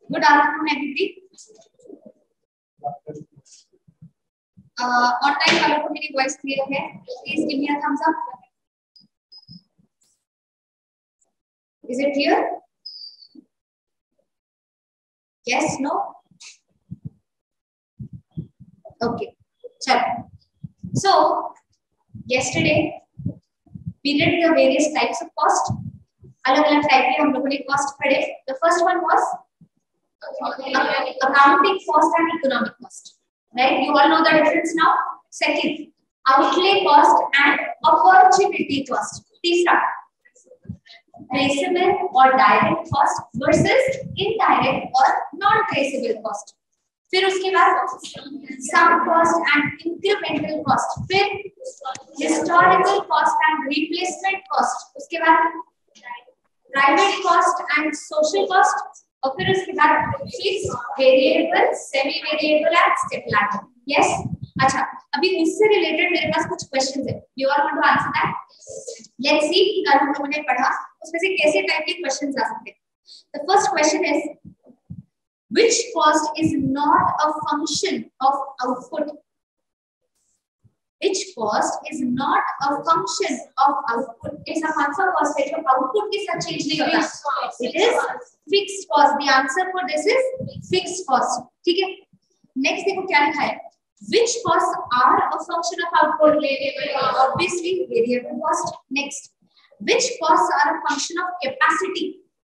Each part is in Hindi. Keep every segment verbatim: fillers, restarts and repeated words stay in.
Good afternoon, everybody. Uh, online वालों को मेरी voice clear है? Please give me a thumbs up. Is it clear? Yes, no? Okay. चलो. So yesterday we did the various types of cost. अलग-अलग टाइप के हम लोगों ने cost पढ़े. The first one was accounting cost and economic cost. Right? You all know the difference now. Second, outlay cost and opportunity cost. तीसरा, traceable or direct cost versus indirect or non-traceable cost. फिर उसके बाद sunk cost and incremental cost. फिर historical cost and replacement cost. उसके बाद private cost and social cost. और फिर उसके बाद fix, variable, semi variable and step ladder. Yes. अच्छा, अभी इससे रिलेटेड मेरे पास कुछ क्वेश्चंस है. You all want to answer that? Let's see कि कल हम लोगों ने पढ़ा उसमें से कैसे टाइप के क्वेश्चंस आ सकते हैं. The first question is which cost is not a function of output. Which cost is not a function of output? ऐसा कौन सा cost है जो output के साथ change नहीं होता? It is fixed cost. The answer for this is fixed cost. ठीक है? Next देखो क्या लिखा है? Which costs are a function of output? Obviously variable cost. Next, which costs are a function of capacity?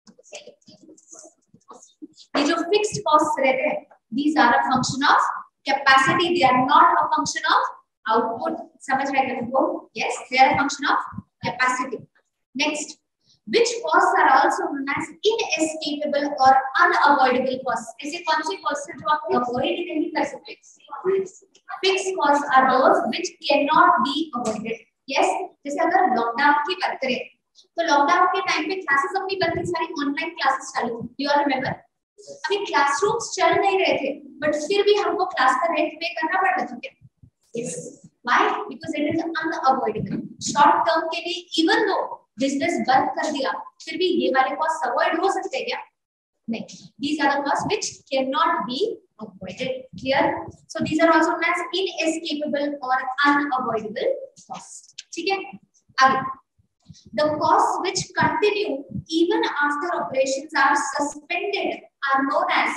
ये जो fixed costs रहते हैं, these are a function of capacity. They are not a function of output. समझ रहे हैं तुमको? Yes, they are a function of capacity. Next, which costs are also known as inescapable or unavoidable costs? ऐसे कौन से costs हैं जो आप avoid नहीं कर सकते? Fixed costs are those which cannot be avoided. Yes, जैसे अगर लॉकडाउन की बात करें तो लॉकडाउन के टाइम पे क्लासेस अपनी बनती सारी ऑनलाइन क्लासेस चालू थी. You all remember? अभी क्लासरूम्स चल नहीं रहे थे, बट फिर भी हमको क्लास का रेंट पे करना पड़ रहा था क्या? Yes. Why? Because it is unavoidable. Short term के लिए even though business बंद कर दिया, फिर भी ये वाले costs avoid हो सकते हैं क्या? नहीं. These are the costs which cannot be avoided. Clear? So these are also known as inescapable or unavoidable costs. ठीक है? आगे. The costs which continue even after operations are suspended are known as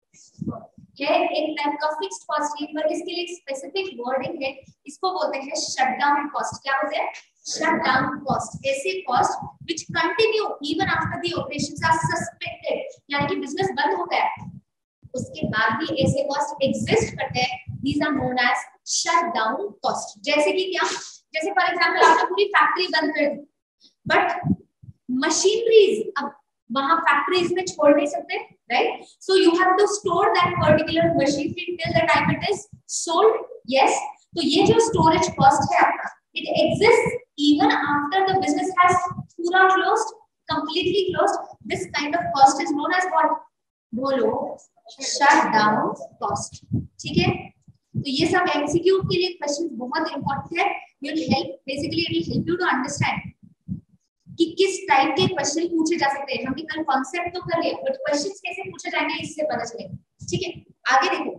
है एक टाइप का फिक्स्ड कॉस्ट है, पर इसके लिए स्पेसिफिक वर्डिंग है. इसको बोलते हैं शटडाउन कॉस्ट. क्या बोलते हैं? Shutdown cost. ऐसे cost which continue even after the operations are suspended, यानी कि बिजनेस बंद हो गया उसके बाद भी ऐसे कॉस्ट एग्जिस्ट करते हैं. These are known as shutdown cost. जैसे कि क्या? जैसे फॉर एग्जांपल आपने पूरी फैक्ट्री बंद कर दी, बट मशीनरीज अब वहां फैक्ट्रीज में छोड़ नहीं सकते, right? So you have to store that particular machinery till the time it is sold. Yes. तो ये जो storage cost है आपका, it exists even after the business has पूरा closed, completely closed. This kind of cost is known as what? बोलो, shutdown cost. ठीक है? तो ये सब M C Q के लिए क्वेश्चन बहुत इंपॉर्टेंट है. Will help basically it will help you to understand कि किस टाइप के क्वेश्चन पूछे जा सकते हैं. हमने कल कॉन्सेप्ट तो कर लिया, बट क्वेश्चंस कैसे पूछे जाएंगे इससे पता चलेगा. ठीक है? आगे देखो.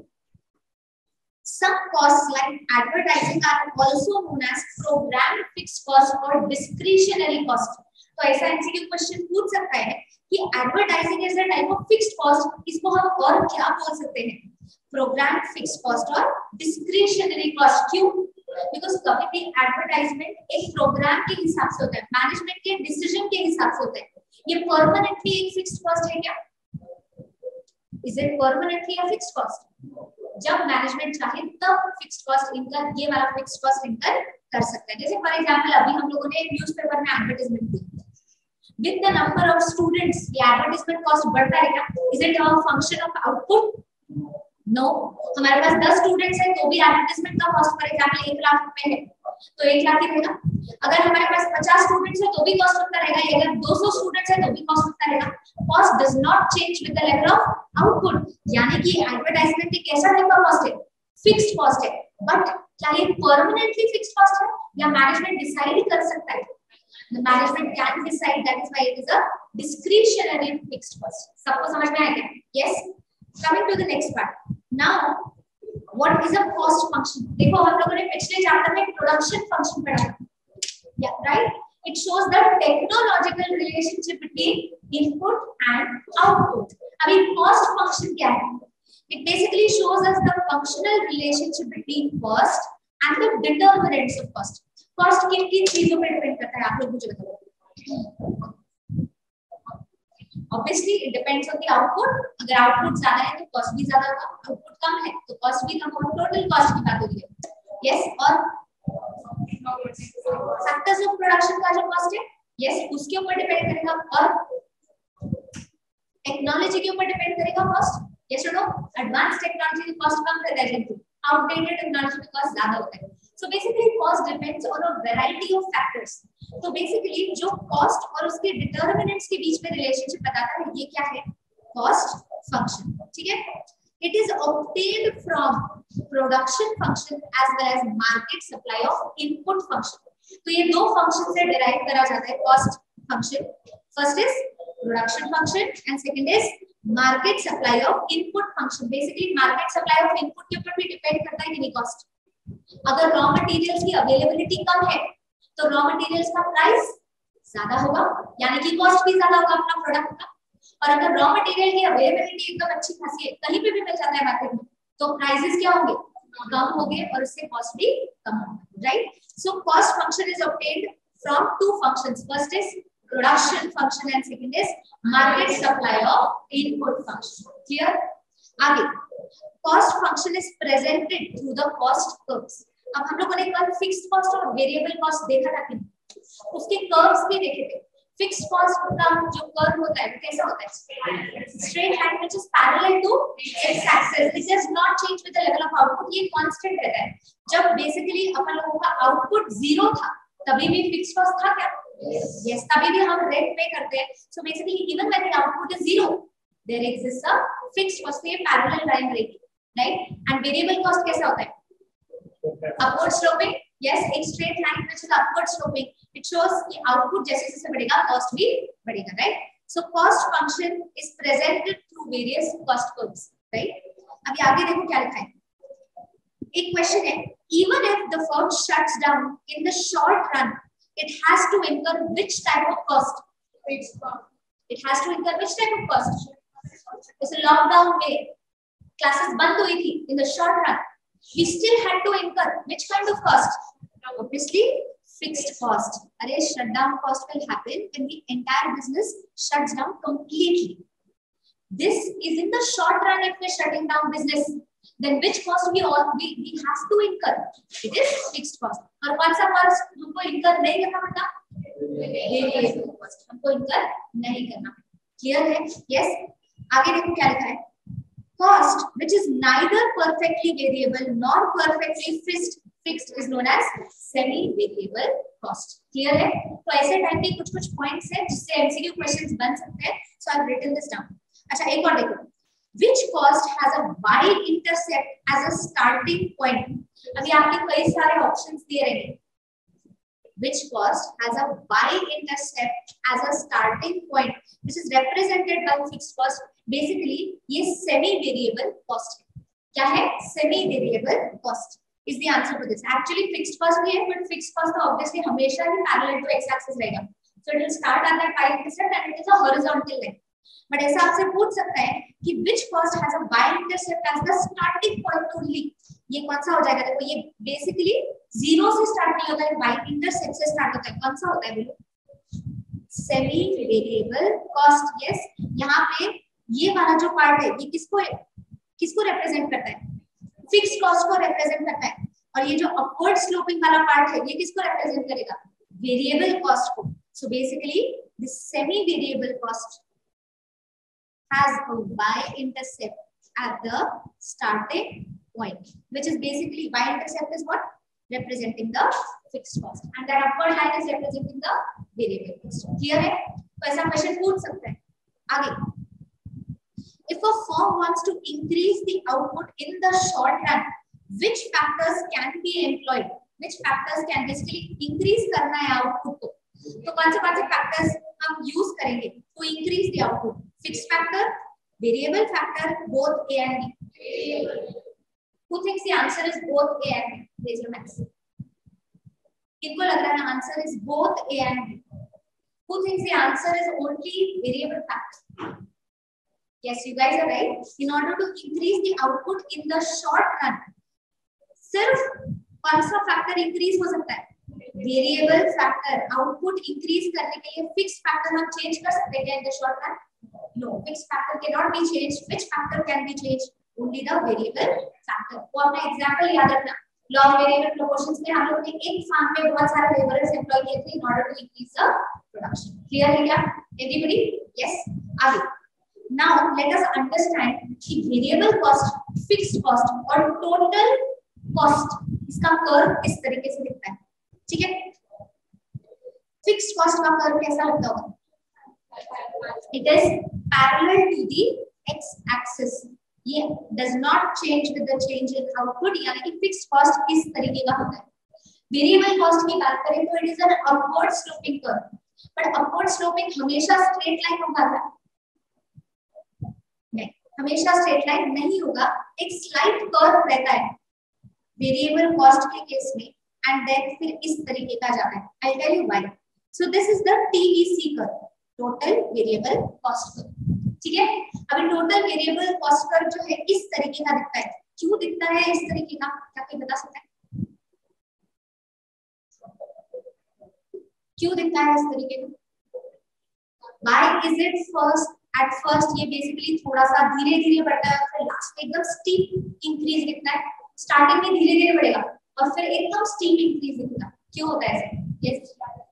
Some costs like advertising are also known as programmed fixed cost or discretionary cost. तो ऐसा एमसीक्यू क्वेश्चन पूछ सकता है कि advertising is a type of fixed cost, इसको हम और क्या बोल सकते हैं? प्रोग्राम्ड फिक्स्ड कॉस्ट और डिस्क्रिशनरी कॉस्ट. क्यों? बिकॉज कभी भी एडवर्टाइजमेंट एक प्रोग्राम के हिसाब से होता है, मैनेजमेंट के डिसीजन के हिसाब से होता है. ये परमानेंटली एक फिक्स्ड कॉस्ट है क्या? Is it permanently a fixed cost? जब मैनेजमेंट चाहे तब फिक्स्ड कॉस्ट इनकर, ये वाला फिक्स्ड कॉस्ट इनकर कर सकता है. जैसे फॉर एग्जांपल अभी हम लोगों ने न्यूज़पेपर में एडवर्टाइजमेंट दी, with the number of students ये एडवर्टाइजमेंट कॉस्ट बढ़ता है क्या? Is it a function of output? No. हमारे पास दस स्टूडेंट्स हैं तो भी एडवर्टाइजमेंट का कॉस्ट फॉर एग्जांपल एक लाख रुपए है तो एक लाख ही रहेगा. अगर हमारे पास पचास स्टूडेंट्स है तो भी कॉस्ट उतना रहेगा. अगर दो सौ स्टूडेंट्स है तो भी कॉस्ट उतना रहेगा. Cost does not change with the level of output. यानी कि एडवर्टाइजमेंट एक ऐसा टाइप का कॉस्ट है, फिक्स्ड कॉस्ट है, बट क्या ये परमानेंटली फिक्स्ड कॉस्ट है या मैनेजमेंट डिसाइड कर सकता है? The management can decide. That is why it is a discretionary fixed cost. सबको समझ में आया क्या? Yes. Coming to the next part. Now, what is a cost function? देखो हम लोगों ने पिछले चैप्टर में प्रोडक्शन फंक्शन पढ़ा था. Yeah, right? It shows the technological relationship between input and output. अभी cost function क्या है? It basically shows us the functional relationship between cost and the determinants of cost. Cost किन किन चीजों पे डिपेंड करता है? आप लोग मुझे बताओ. Obviously, it depends on the output. अगर output ज्यादा है तो cost भी ज्यादा होगा. Output कम है तो cost भी कम होगा. Total cost की बात हो रही है. Yes, और factors of production का जो cost है, yes, उसके ऊपर डिपेंड करेगा. और टेक्नोलॉजी के ऊपर डिपेंड करेगा cost. Yes or no? Advanced technology का cost कम रहता है लेकिन outdated technology का cost ज्यादा होता है. So basically, cost depends on a variety of factors. तो बेसिकली जो कॉस्ट और उसके डिटरमिनेंट्स के बीच में रिलेशनशिप बताता है, ये क्या है? Cost function. ठीक है? It is obtained from production function as well as market supply of input function. तो ये दो फंक्शन से डिराइव करा जाता है cost function. First is production function and second is market supply of input function. Basically market supply of input के ऊपर भी डिपेंड करता है कि नहीं कॉस्ट. अगर रॉ मटेरियल्स की अवेलेबिलिटी कम है तो रॉ मटेरियल्स का प्राइस ज्यादा होगा, यानी कि कॉस्ट भी ज्यादा होगा अपना प्रोडक्ट का. और अगर रॉ मटेरियल की अवेलेबिलिटी एकदम अच्छी खासी है, कहीं पे भी मिल जाता है मार्केट में, तो प्राइसेस क्या होंगे? कम होंगे और उससे कॉस्ट भी कम होगा. Right? So cost function is obtained from two functions. First is production function and second is market supply of input function. Clear? आगे cost function is presented through the cost curves. अब हम लोगों ने कल फिक्स्ड कॉस्ट और वेरिएबल कॉस्ट देखा था कि उसके कर्व्स भी देखे थे. फिक्स्ड कॉस्ट का जो कर्व होता है वो कैसा होता है? Straight line which is parallel to X axis. It does not change with the level of output. ये कांस्टेंट रहता है. जब बेसिकली अपन लोगों का आउटपुट जीरो था तभी भी फिक्स्ड कॉस्ट था क्या? यस yes, तभी भी हम रेंट पे करते हैं. So basically even when the output is zero there exist a fixed cost. ये पैरेलल लाइन रहेगी. राइट? एंड वेरिएबल कॉस्ट कैसा होता है? upward sloping. Yes, एक straight line which is upward sloping. It shows कि output जैसे जैसे बढ़ेगा cost भी बढ़ेगा. Right? So cost function is presented through various cost curves. Right? अभी आगे देखो क्या लिखा है. एक question है, even if the firm shuts down in the short run, it has to incur which type of cost? It has to incur which type of cost? जैसे lockdown में classes बंद हुई थी in the short run. We still had to incur which kind of cost? Obviously, fixed cost. Array shutdown cost will happen when the entire business shuts down completely. This is in the short run. If we're shutting down business, then which cost we all we, we have to incur? It is fixed cost. और कौन सा cost हमको incur नहीं करना पड़ता? Variable cost. हमको incur नहीं करना. Clear है? Yes. आगे देखो क्या लिखा है. Cost which is neither perfectly variable nor perfectly fixed fixed is known as semi variable cost. Clear है? तो ऐसे टाइप के कुछ कुछ पॉइंट्स हैं जिससे एमसीक्यू क्वेश्चंस बन सकते हैं. So I've written this down. अच्छा एक और देखो. Which cost has a y intercept as a starting point? अभी आपके कई सारे ऑप्शंस दिए रहेंगे. Which cost has a y intercept as a starting point which is represented by fixed cost? Basically ये semi variable cost है. क्या है? Semi variable cost is the answer to this. Actually fixed cost भी है, but fixed cost तो obviously हमेशा ही parallel to x axis रहेगा. So it will start at that y intercept and it is a horizontal line. But ऐसा आपसे पूछ सकता है कि which cost has a y intercept as the starting point only? ये कौन सा हो जाएगा? देखो ये बेसिकली जीरो से स्टार्ट नहीं होता है, y इंटरसेप्ट से स्टार्ट होता है. कौन सा होता है बोलो? Semi variable cost. यस, यहाँ पे ये वाला जो पार्ट है ये किसको किसको रिप्रेजेंट करता है? फिक्स्ड कॉस्ट को रिप्रेजेंट करता है. और ये जो अपवर्ड स्लोपिंग वाला पार्ट है ये किसको रिप्रेजेंट करेगा? वेरिएबल कॉस्ट को. So basically this semi variable cost has a y intercept at the starting point, which is basically y intercept is what? Representing the fixed cost, and that upward line is representing the variable cost. Clear है? तो ऐसा क्वेश्चन पूछ सकते हैं. आगे, if a firm wants to increase the output in the short run, which factors can be employed? Which factors can basically increase करना है output को? तो कौन से कौन से factors हम use करेंगे to increase the output? Fixed factor, Variable factor, both A and B. Who thinks the answer is both A and B? Raise your hands. किनको लग रहा है answer is both A and B? Who thinks the answer is only variable factor? Yes, you guys are right. In order to increase the output in the short run, सिर्फ कौन सा factor increase हो सकता है? Variable factor. Output increase करने के लिए fixed factor हम change कर सकते हैं in the short run? No, fixed factor cannot be changed. Which factor can be changed? Only the variable factor. वो अपना example याद रखना. Law of variable proportions में हम लोग ने एक farm में बहुत सारे laborers employ किए थे in order to increase the production. Clear है क्या? Everybody? Yes. आगे. Now let us understand कि variable cost, fixed cost और total cost इसका curve इस तरीके से दिखता है. ठीक है? Fixed cost का curve कैसा लगता होगा? It is parallel to the x-axis. ये does not change with the change in output, यानी कि fixed cost इस तरीके का होता है. Variable cost की बात करें तो it is an upward sloping curve. But upward sloping हमेशा straight line होगा क्या? नहीं, हमेशा straight line नहीं होगा. एक slight curve रहता है variable cost के केस में, and then फिर इस तरीके का जाता है. I'll tell you why. So this is the T V C curve, total variable cost curve. ठीक है? अभी टोटल वेरिएबल कॉस्ट कर्व जो है इस तरीके का दिखता है. क्यों दिखता है इस तरीके का? क्या कोई बता सकता है? क्यों दिखता है इस तरीके का? Why is it first at first ये बेसिकली थोड़ा सा धीरे धीरे बढ़ता है और फिर लास्ट में एकदम स्टीप इंक्रीज दिखता है. स्टार्टिंग में धीरे धीरे बढ़ेगा और फिर एकदम स्टीप इंक्रीज दिखेगा. क्यों होता है ऐसे? Yes,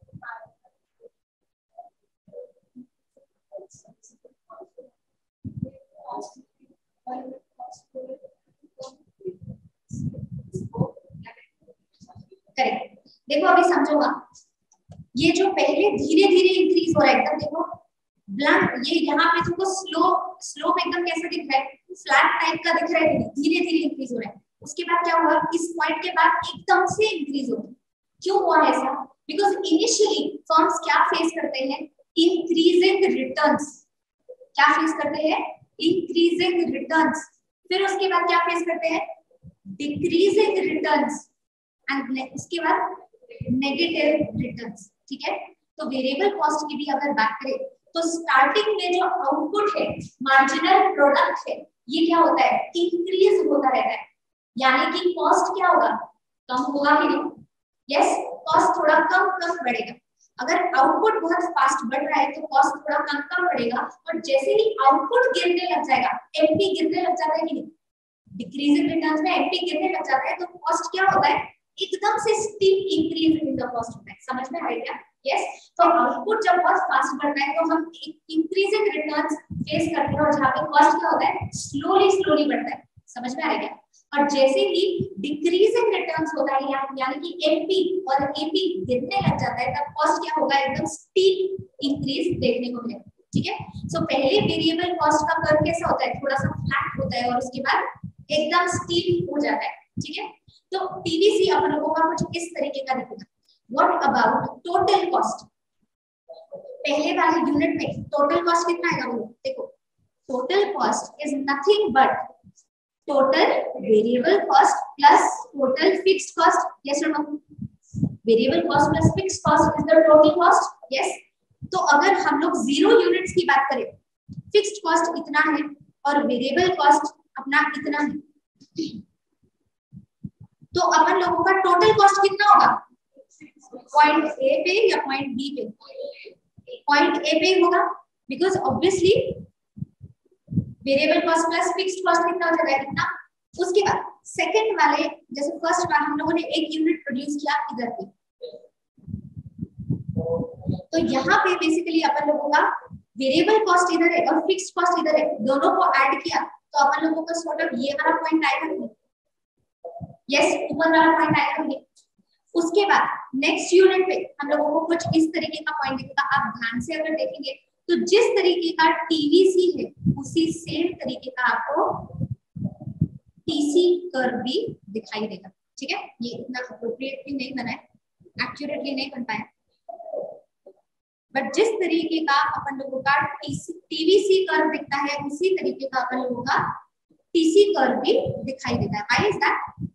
correct. देखो अभी समझोगा, ये जो पहले धीरे धीरे इंक्रीज हो रहा है एकदम, देखो ब्लंट, ये यहाँ पे तुमको स्लो स्लोप एकदम कैसे दिख रहा है? फ्लैट टाइप का दिख रहा है, धीरे धीरे इंक्रीज हो रहा है. उसके बाद क्या हुआ? इस पॉइंट के बाद एकदम से इंक्रीज हो गया. क्यों हुआ ऐसा? बिकॉज इनिशियली फर्म्स क्या फेस करते हैं? Increasing returns. क्या फेस करते हैं? Increasing returns. फिर उसके बाद क्या फेस करते हैं? डिक्रीजिंग रिटर्न्स एंड उसके बाद नेगेटिव रिटर्न्स. ठीक है? तो वेरिएबल कॉस्ट की भी अगर बात करें तो स्टार्टिंग में जो आउटपुट है, मार्जिनल प्रोडक्ट है, ये क्या होता है? इंक्रीज होता रहता है. यानी कि कॉस्ट क्या होगा? कम होगा कि नहीं? यस, कॉस्ट थोड़ा कम कम बढ़ेगा. अगर आउटपुट बहुत फास्ट बढ़ रहा है तो कॉस्ट थोड़ा कम कम बढ़ेगा. और जैसे ही आउटपुट गिरने लग जाएगा, एमपी गिरने लग जाता है कि नहीं? डिक्रीजिंग रिटर्न्स में एमपी गिरने लग जाता है तो कॉस्ट क्या होता है? एकदम से steep increase in the cost होता है. समझ में आ रहा है क्या? यस. तो आउटपुट जब बहुत फास्ट बढ़ता है तो हम इंक्रीजिंग रिटर्न्स फेस करते हैं और जहाँ पे कॉस्ट क्या होता है? स्लोली स्लोली बढ़ता है. समझ में आ रहा है क्या? और जैसे ही डिक्रीजिंग रिटर्न्स होता है यानी कि एमपी और एपी गिरने लग जाता है तब कॉस्ट क्या होगा? एकदम स्टीप इंक्रीज देखने को मिलेगा. ठीक है? सो so, पहले वेरिएबल कॉस्ट का कर्व कैसा होता है? थोड़ा सा फ्लैट होता है और उसके बाद एकदम स्टीप हो जाता है. ठीक है? तो टीवीसी अपन लोगों का कुछ इस तरीके का दिखेगा. What about total cost? पहले वाले यूनिट में टोटल कॉस्ट कितना आएगा? वो देखो, total cost is nothing but total variable cost plus total fixed cost. Yes or no? Variable cost plus fixed cost is the total cost. Yes. तो अगर हम लोग जीरो यूनिट्स की बात करें, फिक्स्ड कॉस्ट इतना है और वेरिएबल कॉस्ट अपना इतना है, तो अपन लोगों का टोटल कॉस्ट कितना होगा? पॉइंट ए पे या पॉइंट बी पे? पॉइंट ए पे होगा. Because obviously variable cost plus fixed cost कितना हो जाएगा? कितना? उसके बाद सेकंड वाले, जैसे फर्स्ट बार हम लोगों ने एक यूनिट प्रोड्यूस किया इधर पे, तो यहाँ पे बेसिकली अपन लोगों का वेरिएबल कॉस्ट इधर है और फिक्स्ड कॉस्ट इधर है, दोनों को ऐड किया तो अपन लोगों का सॉर्ट ऑफ ये वाला पॉइंट आएगा. यस, ऊपर वाला पॉइंट आएगा. उसके बाद नेक्स्ट यूनिट पे हम लोगों को कुछ इस तरीके का पॉइंट दिखेगा. आप ध्यान से अगर देखेंगे तो जिस तरीके का टीवीसी है उसी सेम तरीके का आपको टीसी कर्व भी दिखाई देगा. ठीक है? ये इतना अप्रोप्रिएटली नहीं बना है, एक्यूरेटली नहीं बन पाया. बट जिस तरीके का अपन लोगों का टीवीसी कर्व दिखता है उसी तरीके का अपन लोगों का टीसी कर्व भी दिखाई देता है. Why is that?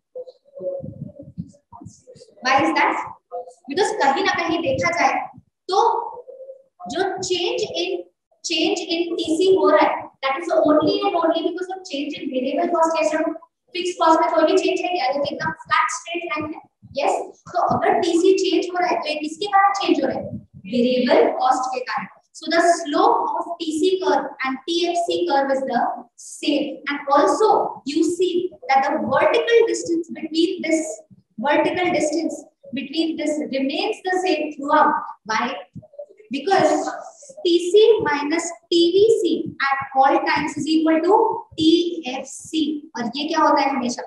Why is that? Because कहीं ना कहीं देखा जाए तो जो change in change in TC हो रहा है that is only and only because of change in variable cost. कैसे फिक्स कॉस्ट में कोई भी चेंज है क्या? तो एकदम फ्लैट स्ट्रेट लाइन है. Yes yes? तो अगर टीसी चेंज हो रहा है तो ये किसके कारण चेंज हो रहा है? वेरिएबल कॉस्ट के कारण. So the slope of T C curve and T F C curve is the same, and also you see that the vertical distance between this vertical distance between this remains the same throughout. Why? Because T C minus T V C at all times is equal to T F C, और ये क्या होता है? हमेशा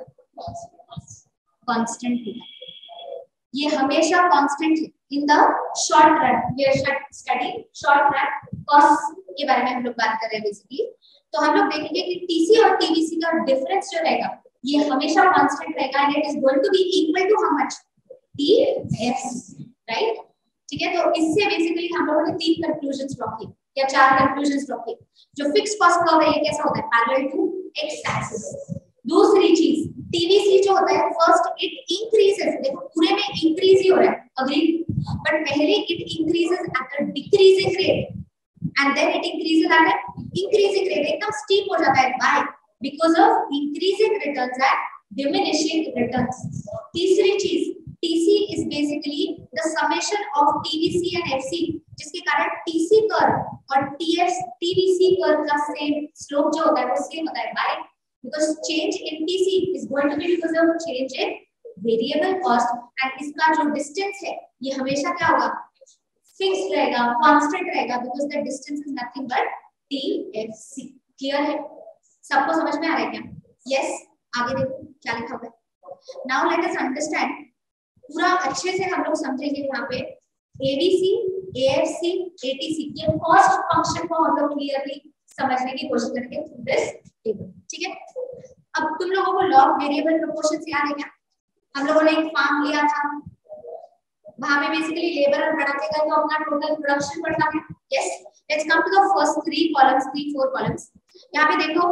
constant होता है. ये हमेशा कांस्टेंट है in the short run. We are study short run cost के बारे में हम लोग बात कर रहे हैं बेसिकली. तो हम लोग देखेंगे कि टीसी और टीवीसी का डिफरेंस जो रहेगा ये हमेशा कांस्टेंट रहेगा and it is going to be equal to how much? TFC. Right? ठीक है. तो इससे बेसिकली हम लोगों ने तीन कंक्लूजन्स ड्रॉ की या चार कंक्लूजन्स ड्रॉ की. जो फिक्स्ड कॉस्ट कर्व है ये कैसा होता है? Parallel to X axis. दूसरी चीज टीवीसी जो होता है फर्स्ट इट इंक्रीजेस. देखो पूरे में इंक्रीज ही हो रहा है. अग्री? बट पहले it increases at a decreasing rate and then it increases at a increasing rate. एकदम स्टीप हो जाता है. Why? Because of increasing returns and diminishing returns. तीसरी चीज TC is basically the summation of TVC and FC, जिसके कारण टीसी कर्व और टीएफ टीवीसी कर्व का सेम स्लोप जो होता है वो सेम होता है. Why? Because change in T C is going to be because of change in variable cost, and इसका जो distance है ये हमेशा क्या होगा? Fixed रहेगा, constant रहेगा, because the distance is nothing but T F C. Clear है? सबको समझ में आ रहा है क्या? Yes. आगे देखो क्या लिखा हुआ है. Now let us understand. पूरा अच्छे से हम लोग समझेंगे यहाँ पे A B C, A F C, A T C ये cost function को हम लोग clearly समझने की कोशिश करेंगे through this table. ठीक है. अब तुम लोगों को लॉग वेरिएबल प्रोपोर्शंस याद है क्या? हम लोगों ने एक फार्म लिया था, वहां पे बेसिकली लेबर और बढ़ाते गए तो अपना टोटल प्रोडक्शन बढ़ता है. Yes. Let's come to the first three columns, three four columns. यहाँ पे देखो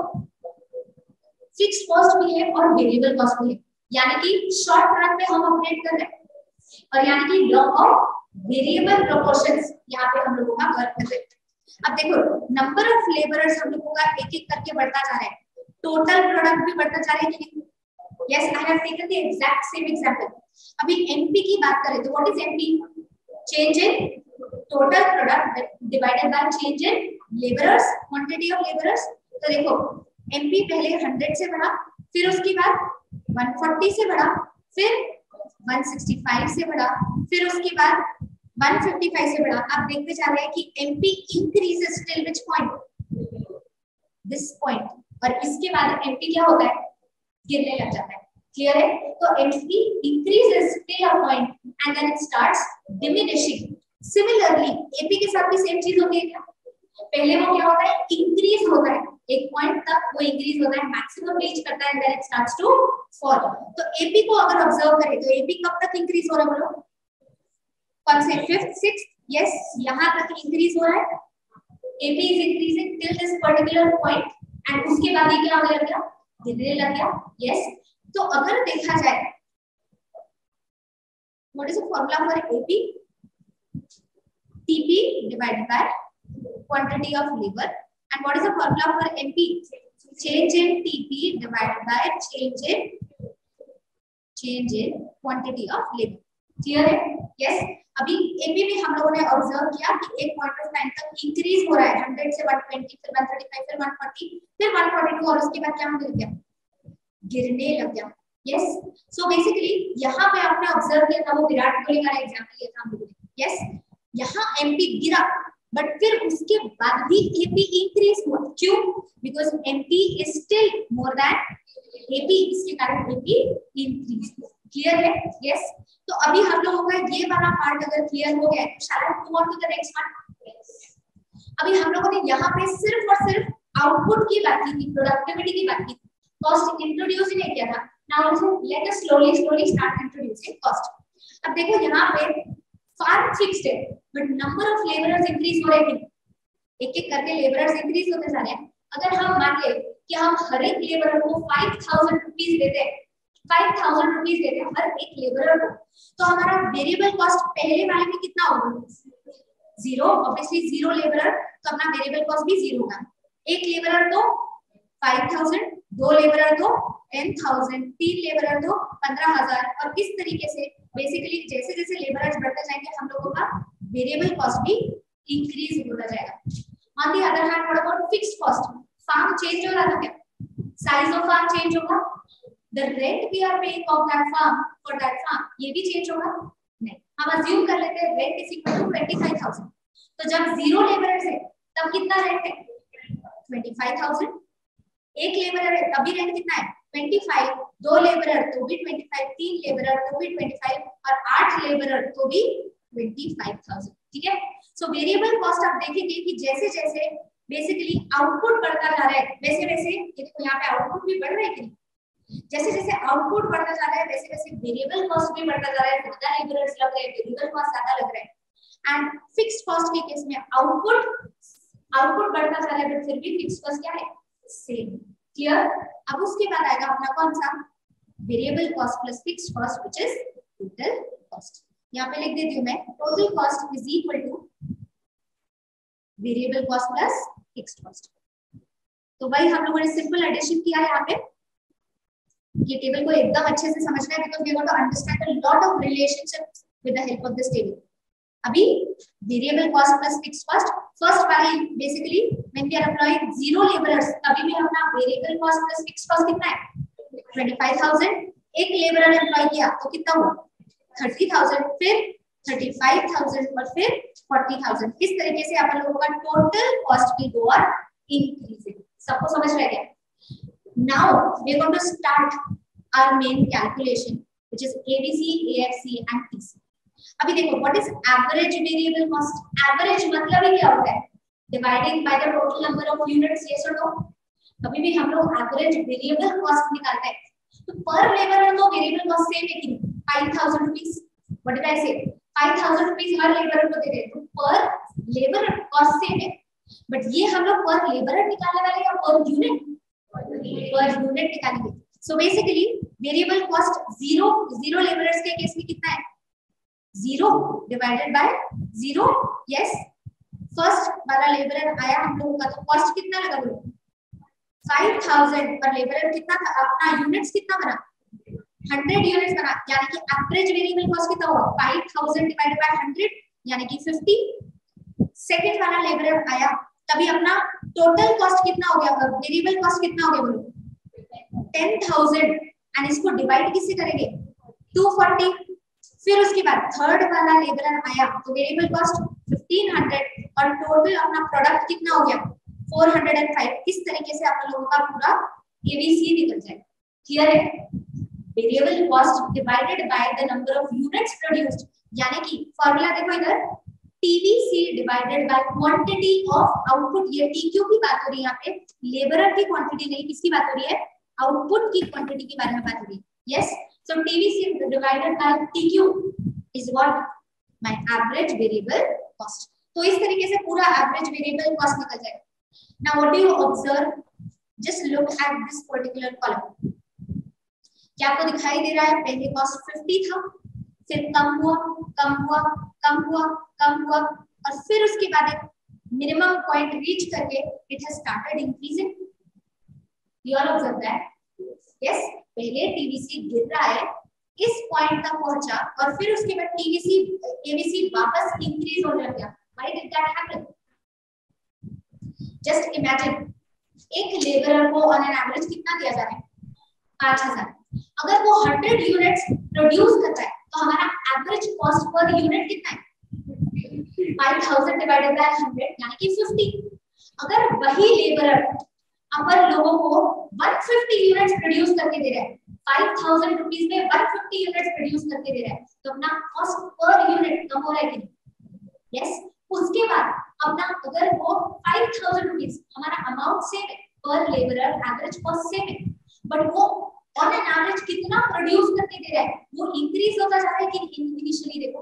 फिक्स्ड कॉस्ट भी है और वेरिएबल कॉस्ट भी है, यानी कि शॉर्ट रन में हम अपडेट कर रहे हैं, और यानी कि लॉग ऑफ वेरिएबल प्रोपोर्शंस यहाँ पे हम लोगों का वर्क कर रहे हैं. अब देखो नंबर ऑफ लेबरर्स हम लोगों का एक एक करके बढ़ता जा रहा है, टोटल प्रोडक्ट भी बढ़ता जा रहा है. Yes, I have taken the exact same example. अभी एमपी की बात करें तो what is MP? Change in total product divided by change in labourers, quantity of labourers. तो देखो एमपी पहले हंड्रेड से बढ़ा, फिर उसके बाद वन फोर्टी से बढ़ा, फिर वन सिक्सटी फाइव से बढ़ा, फिर उसके बाद वन फिफ्टी फाइव से बढ़ा. आप देखते जा रहे हैं कि MP increases till which point? This point. और इसके बाद एमपी क्या होता है? गिरने लग जाता है. क्लियर है? तो MP increases till a point and then it starts diminishing. Similarly AP के साथ भी सेम चीज होती है क्या? पहले वो क्या होता है? इंक्रीज होता है, एक पॉइंट तक वो इंक्रीज होता है, मैक्सिमम रीच करता है and then it starts to fall. तो एपी को अगर ऑब्जर्व करें तो एपी कब तक इंक्रीज हो रहा है? बोलो कौन से? Fifth, sixth. यस, यहाँ तक इंक्रीज हो रहा है. AP is increasing till this particular point and उसके बाद ये क्या होने लग गया? गिरने लग गया. यस. तो अगर देखा जाए what is the formula for AP? TP divided by quantity of labour. And what is the formula for MP? Change in TP divided by change in change in quantity of labour. Clear है? यस. अभी एपी में हम लोगों ने ऑब्जर्व किया कि एक पॉइंट ऑफ टाइम तक इंक्रीज हो रहा है, हंड्रेड से वन ट्वेंटी, फिर वन थर्टी फाइव, फिर वन फोर्टी, फिर वन फोर्टी टू, और उसके बाद क्या होने लग गया? गिरने लग गया. यस. सो बेसिकली यहाँ पे आपने ऑब्जर्व किया था, वो विराट कोहली का एग्जांपल लिया था हम लोगों ने. यस. यहाँ एमपी गिरा बट फिर उसके बाद भी एपी इंक्रीज हुआ. क्यों? Because MP is still more than AP, इसके कारण एपी इंक्रीज. क्लियर है? यस. तो अभी हम लोगों का ये वाला पार्ट अगर क्लियर हो गया तो shall we move on to the next part. अभी हम लोगों ने यहाँ पे सिर्फ और सिर्फ आउटपुट की बात की थी, प्रोडक्टिविटी की बात की थी, कॉस्ट इंट्रोड्यूस ही नहीं किया था. Now let us slowly slowly start introducing cost. अब देखो यहाँ पे फार्म फिक्स्ड है but number of labourers increase हो रहे हैं, एक एक करके लेबरर्स इंक्रीज होते जा रहे हैं। अगर हम मान ले कि हम हर एक लेबरर को फाइव थाउजेंड रुपीज देते हैं, फाइव थाउजेंड रुपीज देते हैं हर एक लेबरर को, तो हमारा वेरिएबल कॉस्ट पहले वाले में कितना होगा? जीरो। ऑब्वियसली जीरो लेबरर तो अपना वेरिएबल कॉस्ट भी जीरो होगा। एक लेबरर तो फाइव थाउजेंड, दो लेबरर तो टेन थाउजेंड, तीन लेबरर तो पंद्रह हजार, और इस तरीके से बेसिकली जैसे जैसे लेबरर्स बढ़ते जाएंगे हम लोगों का वेरिएबल कॉस्ट भी इंक्रीज होता जाएगा। On the other hand what about fixed cost? Farm change हो रहा था क्या? साइज ऑफ फार्म चेंज होगा, the rent we are paying of that farm for that farm ये भी चेंज होगा? नहीं। हम अज्यूम कर लेते हैं rent is equal to twenty five thousand, तो जब जीरो लेबरर्स है तब कितना रेंट है? Twenty five thousand. एक लेबरर है तभी रेंट कितना है? ट्वेंटी फाइव, दो लेबरर तो भी ट्वेंटी फाइव, तीन लेबरर तो भी ट्वेंटी फाइव, और आठ लेबरर तो भी ट्वेंटी फाइव थाउजेंड। ठीक है, सो वेरिएबल कॉस्ट आप देखेंगे कि जैसे जैसे बेसिकली आउटपुट बढ़ता जा रहा है वैसे वैसे, ये देखो यहाँ पे आउटपुट भी बढ़ रहा है कि नहीं? जैसे जैसे आउटपुट बढ़ता जा रहा है वैसे वैसे वेरिएबल कॉस्ट भी बढ़ता जा रहा है, ज्यादा लेबरर्स लग रहे हैं, वेरिएबल कॉस्ट ज्यादा लग रहा है। एंड फिक्स्ड कॉस्ट के केस में आउटपुट आउटपुट बढ़ता जा रहा है बट फिर भी फिक्स्ड कॉस्ट क्या है? सेम। क्लियर? अब उसके बाद आएगा अपना कौन सा? Variable cost plus fixed cost which is total cost. यहाँ पे लिख देती हूँ मैं, total cost is equal to variable cost plus fixed cost. तो वही हम लोगों ने सिंपल एडिशन किया है यहाँ पे। ये टेबल को एकदम अच्छे से समझना है because we want to understand a lot of relationships with the help of this table. अभी variable cost plus fixed cost, first वाली basically when we are employing zero labourers तभी भी अपना variable cost plus fixed cost कितना है? Twenty five thousand. एक लेबरर एम्प्लॉय किया तो कितना हुआ? थर्टी थाउजेंड, फिर थर्टी फाइव थाउजेंड और फिर फोर्टी थाउजेंड। इस तरीके से अपन लोगों का total cost will go on increasing. सबको समझ रह गया? Now we are going to start our main calculation which is A D C, A F C and T C. अभी देखो what is average variable cost? Average मतलब ही क्या होता है? Dividing by the total number of units, yes or no? कभी भी हम लोग average variable cost निकालते हैं तो per laborer तो variable cost same है कि नहीं? five thousand rupees. What did I say? five thousand rupees her laborer को दे रहे हैं तो per laborer cost same है, but ये हम लोग per laborer निकालने वाले या per unit? पर यूनिट निकालेंगे। So basically variable cost zero, zero labourers के केस में कितना है? Zero divided by zero. Yes, first वाला लेबरर आया हम लोगों का तो कॉस्ट कितना लगा? बोलो फाइव थाउजेंड पर लेबरर कितना था? अपना यूनिट्स कितना बना? हंड्रेड यूनिट्स बना, यानी कि एवरेज वेरिएबल कॉस्ट कितना हुआ? Five thousand divided by hundred यानी कि फिफ्टी। सेकंड वाला लेबरर आया तभी अपना टोटल कॉस्ट कितना हो गया? वेरिएबल कॉस्ट कितना हो गया? बोलो टेन थाउजेंड, एंड इसको डिवाइड किससे करेंगे? Two forty. फिर उसके बाद थर्ड वाला लेबरर आया तो वेरिएबल कॉस्ट फिफ्टीन हंड्रेड और टोटल अपना प्रोडक्ट कितना हो गया? Four hundred five. इस तरीके से आप लोगों का पूरा एबीसी निकल जाएगा। क्लियर है? Variable cost divided by the number of units produced, यानी कि फार्मूला देखो इधर, TVC divided by quantity of output. ये टीक्यू की बात हो रही है यहाँ पे, लेबरर की क्वांटिटी नहीं, किसकी बात हो रही है? आउटपुट की क्वांटिटी के बारे में बात हो रही है। Yes, so TVC divided by TQ is what? My average variable cost. तो इस तरीके से पूरा एवरेज वेरिएबल कॉस्ट निकल जाएगा। Now what do you observe? Just look at this particular column. क्या आपको दिखाई दे रहा है? पहले कॉस्ट फिफ्टी था, फिर कम हुआ कम हुआ कम हुआ कम हुआ और फिर उसके बाद एक मिनिमम पॉइंट रीच करके it has started increasing. You all observe that? Yes, पहले टीवीसी गिर रहा है, इस पॉइंट तक पहुंचा और फिर उसके बाद टीवीसी एबीसी वापस इंक्रीज होने लग गया। Why did that happen? Just imagine एक लेबरर को ऑन एन एवरेज कितना दिया जा रहा है? पांच हजार। अगर वो हंड्रेड यूनिट्स प्रोड्यूस करता है तो हमारा एवरेज कॉस्ट पर यूनिट कितना है? Five thousand divided by hundred यानी कि फिफ्टी। अगर वही लेबरर अपन लोगों को वन फिफ्टी यूनिट्स प्रोड्यूस करके दे रहा है, फाइव थाउजेंड रुपीस में वन फिफ्टी यूनिट्स प्रोड्यूस करके दे रहा है, तो अपना कॉस्ट पर यूनिट कम हो रहा है कि नहीं? यस। उसके बाद अपना अगर वो फाइव थाउजेंड रुपीस हमारा अमाउंट सेम है, पर लेबरर एवरेज कॉस्ट सेम है, बट वो ऑन एन एवरेज कितना प्रोड्यूस करके दे रहा है? वो इंक्रीज होता जा रहा है कि इनिशियली देखो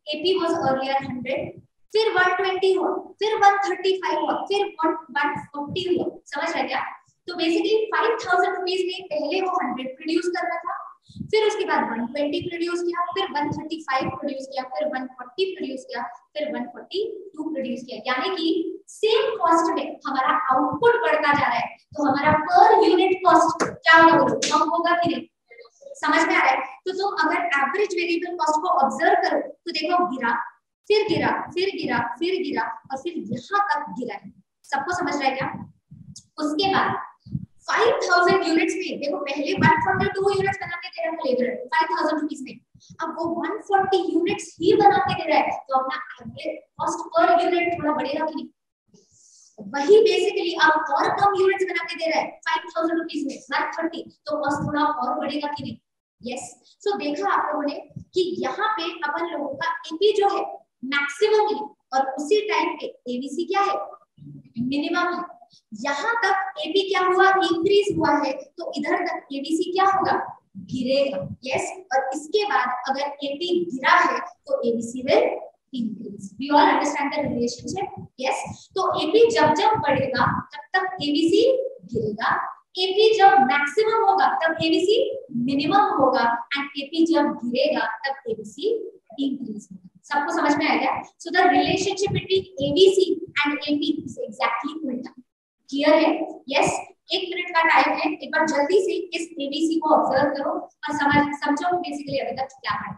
एपी वाज अर्लियर हंड्रेड, फिर वन ट्वेंटी हुआ, फिर वन थर्टी फाइव हुआ, फिर वन फोर्टी हुआ, समझ रहे क्या? तो बेसिकली फाइव थाउजेंड रुपीज में पहले वो हंड्रेड प्रोड्यूस कर रहा था, फिर उसके बाद वन ट्वेंटी प्रोड्यूस किया, फिर वन थर्टी फाइव प्रोड्यूस किया, फिर वन फोर्टी प्रोड्यूस किया, फिर वन फोर्टी टू प्रोड्यूस किया, यानी कि सेम कॉस्ट में हमारा आउटपुट बढ़ता जा रहा है, तो हमारा पर यूनिट कॉस्ट क्या होगा बोलो, कम होगा कि नहीं? समझ में आ रहा है? तो तुम अगर एवरेज वेरिएबल कॉस्ट को ऑब्जर्व करो तो देखो गिरा, फिर गिरा, फिर गिरा, फिर गिरा और फिर यहाँ तक गिरा है। सबको समझ रहा है क्या? उसके बाद फाइव थाउजेंड यूनिट्स में देखो पहले वन फोर्टी टू यूनिट्स बना के दे रहा है लेबर फाइव थाउजेंड रुपीस में, अब वो वन फोर्टी यूनिट्स ही बना के दे रहा है, तो अपना एवरेज कॉस्ट पर यूनिट थोड़ा बढ़ेगा कि नहीं? वही बेसिकली अब और कम यूनिट्स बना के दे रहा है फाइव थाउजेंड रुपीस में वन थर्टी, तो कॉस्ट थोड़ा और बढ़ेगा कि नहीं? Yes yes. सो so, देखा आप लोगों ने कि यहाँ पे अपन लोगों का एपी जो है मैक्सिमम है और उसी टाइम पे एबीसी क्या है, मिनिमम है। यहाँ तक एपी क्या हुआ, इंक्रीज हुआ है, तो इधर तक एबीसी क्या होगा, गिरेगा। Yes yes. और इसके बाद अगर एपी गिरा है तो AVC will increase. We all understand the relationship? Yes. तो एपी जब जब बढ़ेगा तब तक एबीसी गिरेगा, एपी जब मैक्सिमम होगा तब एबीसी मिनिमम होगा, एंड एपी जब गिरेगा तब एबीसी इंक्रीज होगा। सबको समझ में आएगा? So the relationship between AVC and AP is exactly उल्टा। क्लियर है? Yes yes. एक मिनट का टाइम है, एक बार जल्दी से इस एबीसी को ऑब्जर्व करो और समझ समझो बेसिकली अभी तक क्या है।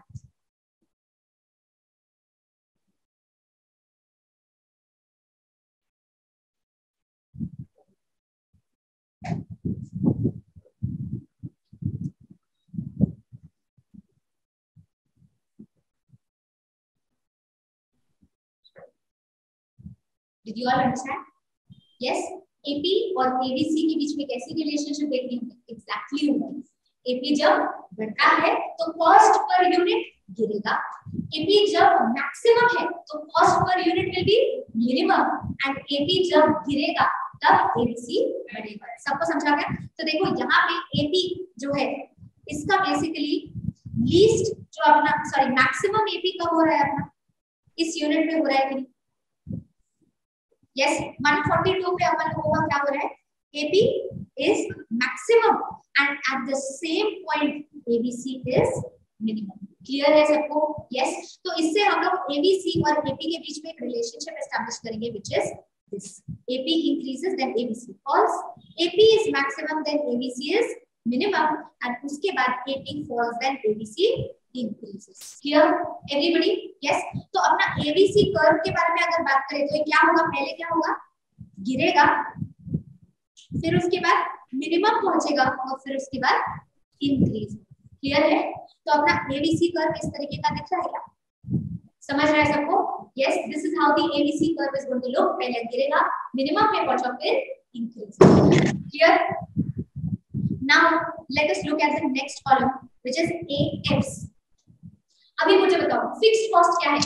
Did you all understand? Yes. AP और एबीसी के बीच में कैसी रिलेशनशिप देखनी है? एग्जैक्टली उल्टी। एपी जब बढ़ता है तो कॉस्ट पर यूनिट गिरेगा, एपी जब मैक्सिमम है तो cost per unit will be minimum, and AP जब गिरेगा तब एबीसी बढ़ेगा। सबको समझा गया? तो देखो यहाँ पे एपी जो है इसका बेसिकली लीस्ट जो अपना सॉरी मैक्सिमम एपी कब हो रहा है अपना, इस यूनिट में हो रहा है कि नहीं? यस, वन फोर्टी टू पे अपन लोगों का क्या हो रहा है, AP is maximum and at the same point AVC is minimum. Clear है सबको? Yes yes. तो इससे हम लोग एबीसी और एपी के बीच में एक रिलेशनशिप एस्टैब्लिश करेंगे which is this, AP increases then AVC falls, AP is maximum then AVC is minimum, and उसके बाद AP falls then AVC increases. Clear everybody? Yes. तो अपना A B C कर्व के बारे में अगर बात करें तो ये क्या होगा, पहले क्या होगा, गिरेगा, फिर उसके बाद मिनिमम पहुंचेगा और फिर उसके बाद इंक्रीज। क्लियर है? तो अपना A B C कर्व इस तरीके का दिख रहा है क्या? समझ रहे हैं सबको? Yes, this is how the A B C curve is going to look. पहले गिरेगा, मिनिमम पे पहुंचा, फिर increase. Clear? Now let us look at the next column which is A X. अभी मुझे बताओ फिक्स्ड कॉस्ट क्या है,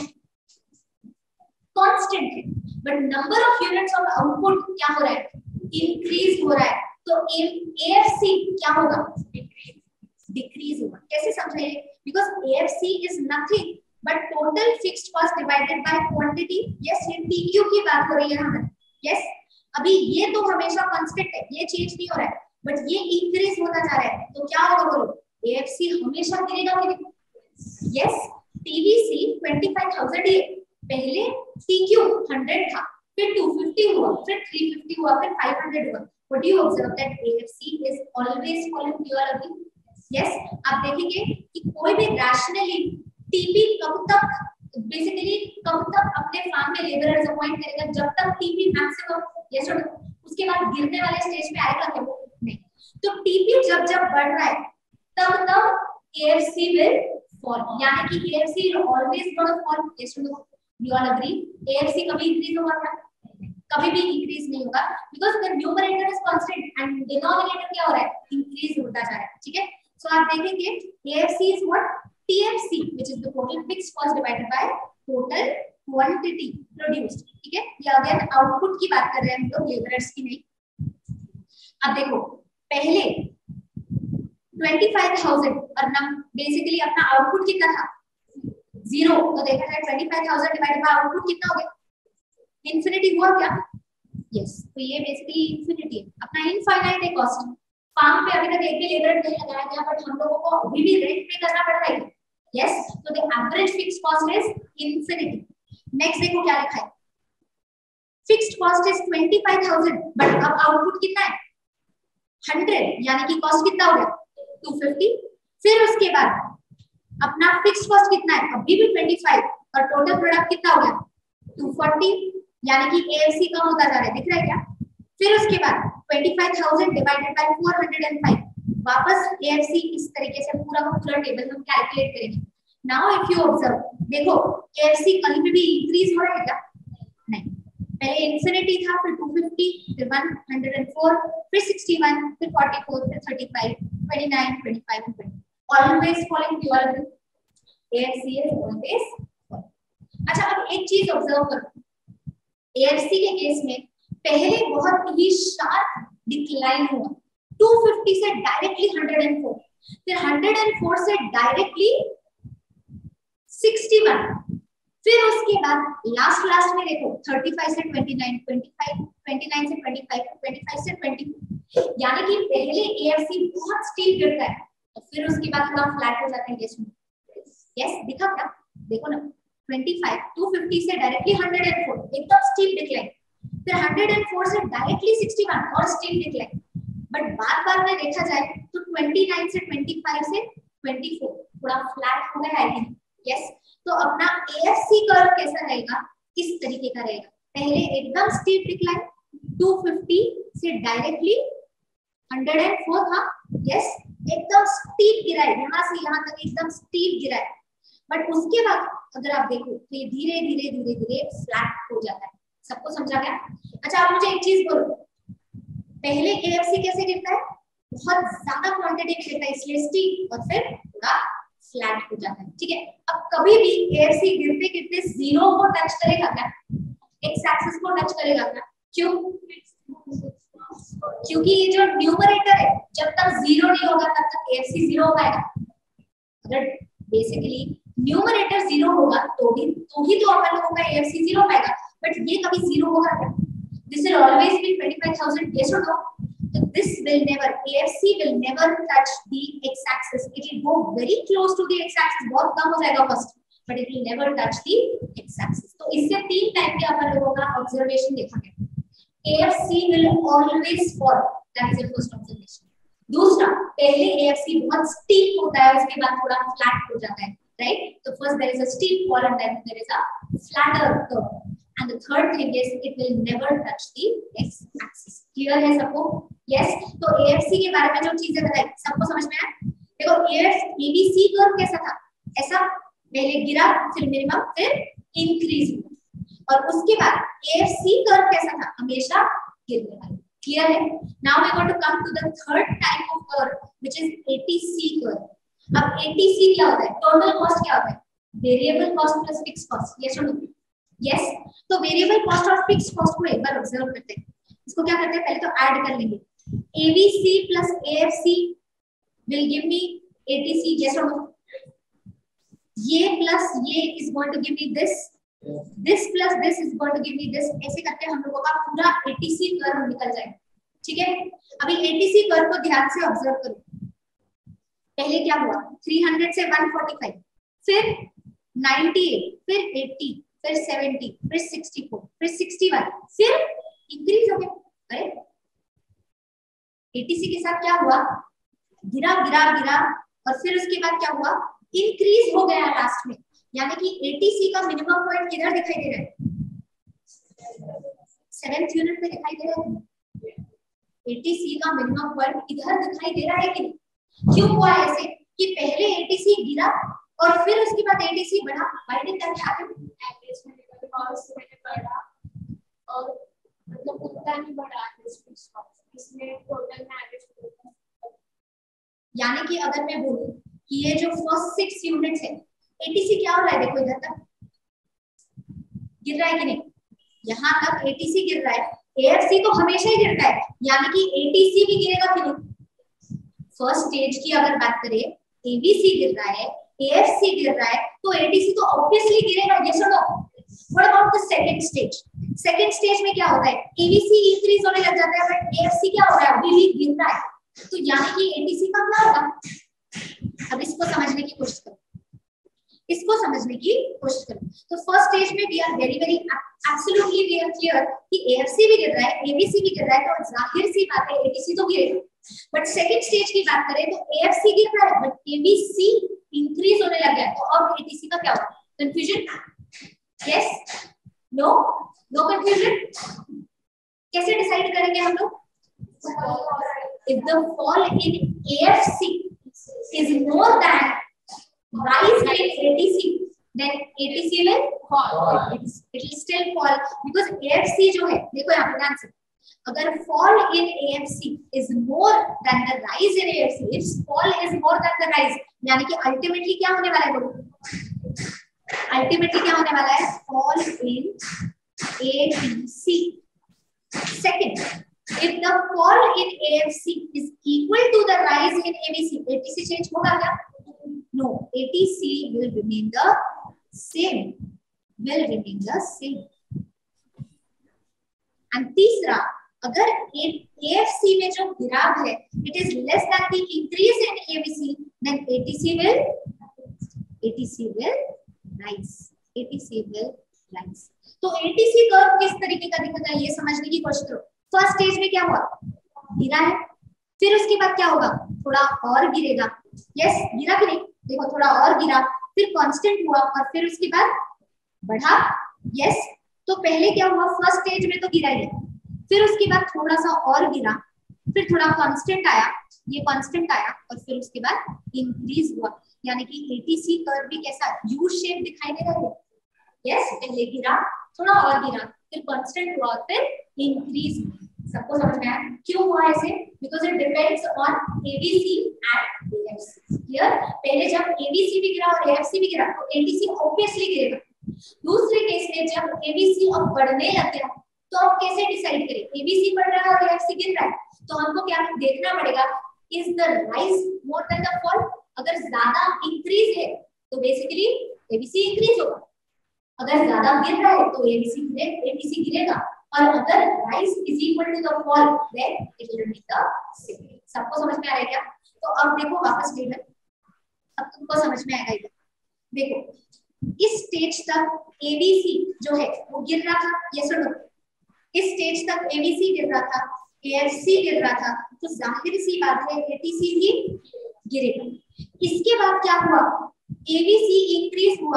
कांस्टेंट है, but number of units of output क्या हो रहा है, इंक्रीज हो रहा है, तो एएफसी क्या होगा, डिक्रीज होगा। कैसे समझाइए? Because AFC is nothing but total fixed cost divided by quantity. Yes, ये टीक्यू की बात हो रही है हमें। यस, अभी ये तो हमेशा कांस्टेंट है, ये चेंज नहीं हो रहा है, बट ये इंक्रीज होता जा रहा है, तो क्या होगा बोलो, एएफसी हमेशा गिरेगा कि नहीं? Yes, TVC twenty five thousand है, पहले टीक्यू हंड्रेड था, फिर टू फिफ्टी हुआ, फिर थ्री फिफ्टी हुआ, फिर फाइव हंड्रेड हुआ। What do you observe that AFC is always following your अभी। यस, आप देखेंगे कि कोई भी रैशनली टीपी कब तक बेसिकली कब तक अपने फार्म में लेबरर्स अपॉइंट करेगा, जब तक टीपी मैक्सिमम, यस और उसके बाद गिरने वाले स्टेज पे आएगा क्या वो? नहीं। तो टीपी जब जब बढ़ रहा है तब तब एएफसी विल fall, यानी कि A F C will always gonna fall. Yes or no? You all agree? A F C कभी increase होगा क्या? कभी भी increase नहीं होगा, because the numerator is constant and denominator क्या हो रहा है, increase होता जा रहा है। ठीक है? So आप देखेंगे A F C is what? T F C, which is the total fixed cost divided by total quantity produced. ठीक है? ये अगेन आउटपुट की बात कर रहे हैं हम लोग, लेबरर्स की नहीं। अब देखो पहले ट्वेंटी फाइव थाउजेंड और नम बेसिकली अपना आउटपुट कितना था, जीरो, तो देखा जाए twenty five thousand divided by output कितना हो गया? इन्फिनिटी हुआ क्या? यस, तो ये बेसिकली इन्फिनिटी है, अपना इनफाइनाइट है कॉस्ट। फार्म पे अभी तक एक भी लेबर नहीं लगाया गया, बट हम लोगों को अभी भी रेंट पे करना पड़ रहा है। यस, तो the average fixed cost is infinity. Next देखो क्या लिखा है, fixed cost is twenty five thousand, but अब आउटपुट कितना है? हंड्रेड, यानी कि कॉस्ट कितना हो गया? Two fifty. फिर उसके बाद अपना फिक्स्ड कॉस्ट कितना है? अभी भी ट्वेंटी फाइव, और टोटल प्रोडक्ट कितना हो गया? टू फोर्टी, यानी कि एएफसी कम होता जा रहा है, दिख रहा है क्या? फिर उसके बाद twenty five thousand divided by four hundred five, वापस एएफसी इस तरीके से पूरा का पूरा टेबल हम कैलकुलेट करेंगे। नाउ इफ यू ऑब्जर्व, देखो एएफसी कहीं पे भी इंक्रीज हो रहा है क्या? नहीं, पहले इन्फिनिटी था, फिर टू फिफ्टी, फिर वन हंड्रेड फोर, फिर सिक्सटी वन, फिर फोर्टी फोर, फिर thirty five, twenty nine, twenty five, twenty, always following pure AFC is always. अच्छा, अब एक चीज ऑब्जर्व करो, एएफसी के केस में पहले बहुत ही शार्प डिक्लाइन हुआ, टू फिफ्टी से डायरेक्टली हंड्रेड फोर, फिर हंड्रेड फोर से डायरेक्टली सिक्सटी वन, फिर उसके बाद लास्ट लास्ट में देखो थर्टी फाइव से twenty nine, twenty five, twenty nine से ट्वेंटी फाइव, ट्वेंटी फाइव से ट्वेंटी फोर, यानी कि पहले एएफसी बहुत स्टीप गिरता है, और फिर उसके बाद थोड़ा फ्लैट हो जाता है। यस यस, दिखा क्या? देखो ना, ट्वेंटी फाइव, टू फिफ्टी से डायरेक्टली हंड्रेड फोर, एकदम स्टीप डिक्लाइन, फिर हंड्रेड फोर से डायरेक्टली सिक्सटी वन और स्टीप डिक्लाइन, बट बार बार में देखा जाए तो ट्वेंटी नाइन से ट्वेंटी फाइव से ट्वेंटी फोर थोड़ा फ्लैट हो गया है। यस, तो अपना एएफसी कर्व कैसा रहेगा? किस तरीके का रहेगा? पहले एकदम स्टीप डिक्लाइन, टू फिफ्टी से डायरेक्टली हंड्रेड फोर था। यस, एकदम स्टीप गिरा है, यहाँ से यहाँ तक एकदम स्टीप गिरा है, बट उसके बाद अगर आप देखो तो ये धीरे धीरे धीरे धीरे फ्लैट हो जाता है। सबको समझा गया? अच्छा, आप मुझे एक चीज बोलो, पहले एएफसी कैसे गिरता है? बहुत ज्यादा क्वांटिटी में गिरता है, इसलिए स्टीप, और फिर पूरा फ्लैट हो जाता है। ठीक है, अब कभी भी एएफसी गिरते गिरते जीरो को टच करेगा क्या? एक्स एक्सिस को टच करेगा क्या? क्यों? क्योंकि ये जो न्यूमरेटर है, जब तक जीरो नहीं होगा तब तक एएफसी जीरो हो पाएगा। अगर बेसिकली न्यूमरेटर जीरो होगा तो भी तो ही तो अपन लोगों का एएफसी जीरो पाएगा, बट ये कभी जीरो होगा क्या? This will always be twenty five thousand, yes और no? So this will never, A F C will never touch the x-axis. It will go very close to the x-axis. बहुत कम हो जाएगा first, but it will never touch the x-axis. तो इससे तीन टाइप के अपन लोगों का observation देखा गया. A F C will always fall. That is the first observation. दूसरा, पहले A F C बहुत steep होता है, उसके बाद थोड़ा flat हो जाता है, right? So first there is a steep fall and then there is a flatter curve. And the third thing is it will never touch the x-axis. Clear है सबको? Yes. तो A F C के बारे में जो चीजें बताई सबको समझ में आया? देखो A B C कर्व कैसा था? ऐसा पहले गिरा, फिर मिनिमम, फिर इंक्रीज हुआ, और उसके बाद A F C कर्व कैसा था? हमेशा गिरने वाला। Clear है? Now we are going to come to the third type of curve, which is A T C curve. अब A T C क्या होता है? Total cost क्या होता है? Variable cost plus fixed cost. Yes or no? Yes. तो वेरिएबल कॉस्ट और फिक्स कॉस्ट को एक बार ऑब्जर्व करते हैं। इसको क्या करते हैं? पहले तो ऐड कर लेंगे। A B C plus A F C will give me A T C, yes or no? ये plus ये is going to give me this. This plus this is going to give me this. ऐसे करके हम लोगों का पूरा A T C कर्व निकल जाएगा। ठीक है, अभी A T C कर्व को ध्यान से ऑब्जर्व करो। पहले क्या हुआ? थ्री हंड्रेड से वन फोर्टी फाइव, फिर नाइंटी एट, फिर एटी, फिर सेवेंटी, फिर सिक्सटी फोर, फिर सिक्सटी वन, फिर इंक्रीज हो गया। अरे A T C के साथ क्या हुआ? गिरा गिरा गिरा, और फिर उसके बाद क्या हुआ? इंक्रीज हो गया लास्ट में, यानी कि A T C का मिनिमम पॉइंट किधर दिखाई दे रहा है? सेवेंथ यूनिट में दिखाई दे रहा है। A T C का मिनिमम पॉइंट इधर दिखाई दे रहा है कि नहीं? क्यों हुआ ऐसे कि पहले A T C गिरा और फिर उसके बाद A T C बढ़ा? Why did that happen? Average में बिकॉज़ मैंने बढ़ा और मतलब उतना नहीं बढ़ा इसमें टोटल में एवरेज। यानी कि अगर मैं बोलूं कि ये जो फर्स्ट सिक्स यूनिट्स है A T C क्या हो रहा है? देखो इधर तक गिर रहा है कि नहीं? यहाँ तक A T C गिर रहा है, A F C तो हमेशा ही गिरता है, यानी कि A T C भी गिरेगा कि नहीं? फर्स्ट स्टेज की अगर बात करें A B C गिर रहा है, एएफसी गिर रहा है तो एटीसी तो ऑब्वियसली गिरेगा, यस और no? What about the second stage? Second stage में क्या होता है, एबीसी इंक्रीज होने लग जाता है बट एएफसी क्या हो रहा है, अभी भी गिर रहा है, तो यानी कि एटीसी का क्या होगा? अब इसको समझने की कोशिश करो, इसको समझने की कोशिश करो। तो फर्स्ट स्टेज में we are very very absolutely we are clear कि एएफसी भी गिर रहा है, एबीसी भी गिर रहा है, तो जाहिर सी बात है एटीसी तो गिरेगा। बट सेकंड स्टेज की बात करें तो एएफसी गिर रहा है बट एबीसी इंक्रीज होने लग गया, तो अब एटीसी का क्या होगा? Confusion? Yes? No? No confusion? कैसे डिसाइड करेंगे हम लोग? If the fall in A F C is more than rise in A T C, then A T C will fall. It will still fall because A F C जो है, देखो यहाँ पे ध्यान से, अगर fall in A F C is more than the rise in A F C, if fall is more than the rise, यानी कि ultimately क्या होने वाला है बोलो? Ultimately क्या होने वाला है? Fall in A T C. Second, if the fall in A F C is equal to the rise in A B C, A T C change होगा क्या? No, A T C will remain the same. Will remain the same. And तीसरा, अगर A F C में जो गिराव है, it is less than the increase in A B C, then A T C will A T C will rise. A T C will rise. तो A T C कर्व किस तरीके का दिखता है ये समझने की कोशिश करो। फर्स्ट स्टेज में क्या हुआ? गिरा है, फिर उसके बाद क्या होगा? थोड़ा और गिरेगा, यस? गिरा कि नहीं? देखो थोड़ा और गिरा, फिर कांस्टेंट हुआ और फिर उसके बाद बढ़ा, यस? तो पहले क्या हुआ? फर्स्ट स्टेज में तो गिरा ही, फिर उसके बाद थोड़ा सा और गिरा, फिर थोड़ा कांस्टेंट आया, ये कांस्टेंट आया और फिर उसके बाद इंक्रीज हुआ, यानी कि एटीसी कर्व भी कैसा यू शेप दिखाई दे रहा है, यस? पहले गिरा, थोड़ा और गिरा, फिर कांस्टेंट हुआ और फिर इंक्रीज। सबको समझ में आया क्यों हुआ ऐसे? Because it depends on AVC and AFC. Clear? पहले जब एबीसी भी गिरा और एएफसी भी गिरा तो एटीसी ऑब्वियसली गिरेगा। दूसरे केस में जब एबीसी अब बढ़ने लग गया तो अब कैसे डिसाइड करें? एबीसी बढ़ रहा है और एएफसी गिर रहा है, तो हमको क्या देखना पड़ेगा, is the rise more than the fall? अगर ज्यादा इंक्रीज है तो बेसिकली एबीसी इंक्रीज होगा, अगर ज्यादा गिर रहा है तो एबीसी गिरे एटीसी गिरेगा, और अगर rise is equal to the fall then it will be the same. सबको समझ में आ रहा है क्या? तो अब देखो वापस टेबल, अब तुमको समझ में आएगा ये। देखो इस स्टेज तक एबीसी जो है वो गिर रहा था, यस और नो? इस स्टेज तक एबीसी गिर रहा था, एएफसी गिर रहा था, तो जाहिर सी बात है एटीसी भी गिरेगा। इसके बाद क्या हुआ? एबीसी इंक्रीज हुआ,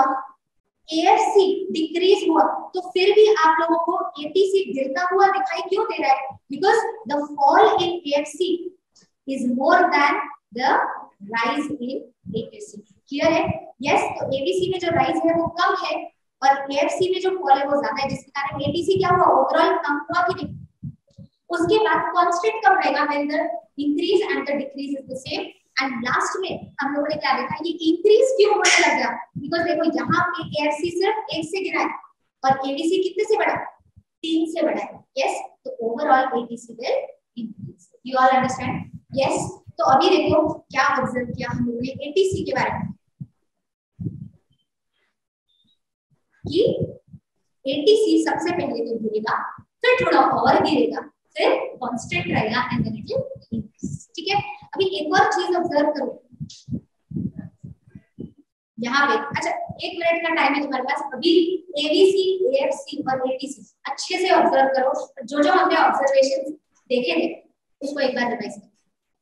एएफसी डिक्रीज हुआ, तो फिर भी आप लोगों को एटीसी गिरता हुआ दिखाई क्यों दे रहा है? Because the fall in AFC is more than the rise in ATC. Clear है? यस? तो एबीसी में जो राइज है वो कम है और एएफसी में जो फॉल है वो ज्यादा है, जिसके कारण एटीसी क्या हुआ? ओवरऑल कम हुआ कि नहीं? उसके बाद कांस्टेंट कम रहेगा when the increase and the decrease is the same. And last में हम लोगों ने क्या देखा, ये इंक्रीज क्यों होने लग गया? बिकॉज़ देखो यहाँ पे एएफसी सिर्फ एक से गिरा है और एबीसी कितने से बढ़ा? तीन से बढ़ा है, यस? तो overall ATC will increase. You all understand? Yes? तो अभी देखो क्या ऑब्जर्व किया हम लोगों ने एटीसी के बारे में कि एटीसी सबसे पहले तो गिरेगा, फिर थोड़ा और गिरेगा, फिर कांस्टेंट रहेगा and then it will increase. ठीक है? अभी एक और चीज ऑब्जर्व करो यहाँ पे। अच्छा एक मिनट का टाइम है तुम्हारे पास, अभी एबीसी, एएफसी और एटीसी अच्छे से ऑब्जर्व करो, जो जो हमने ऑब्जर्वेशन देखे थे उसको एक बार रिवाइज करो।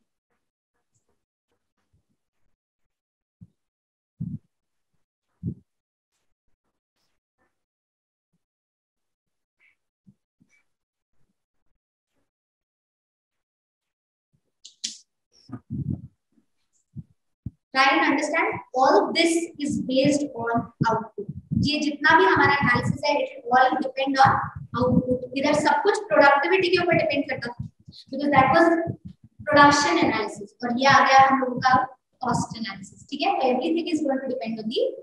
Try and understand all this is based on output. ये जितना भी हमारा एनालिसिस है it all depend on output. इधर सब कुछ प्रोडक्टिविटी के ऊपर डिपेंड करता था because that was production analysis और ये आ गया हम लोगों का cost analysis. ठीक है? Everything is going to depend on the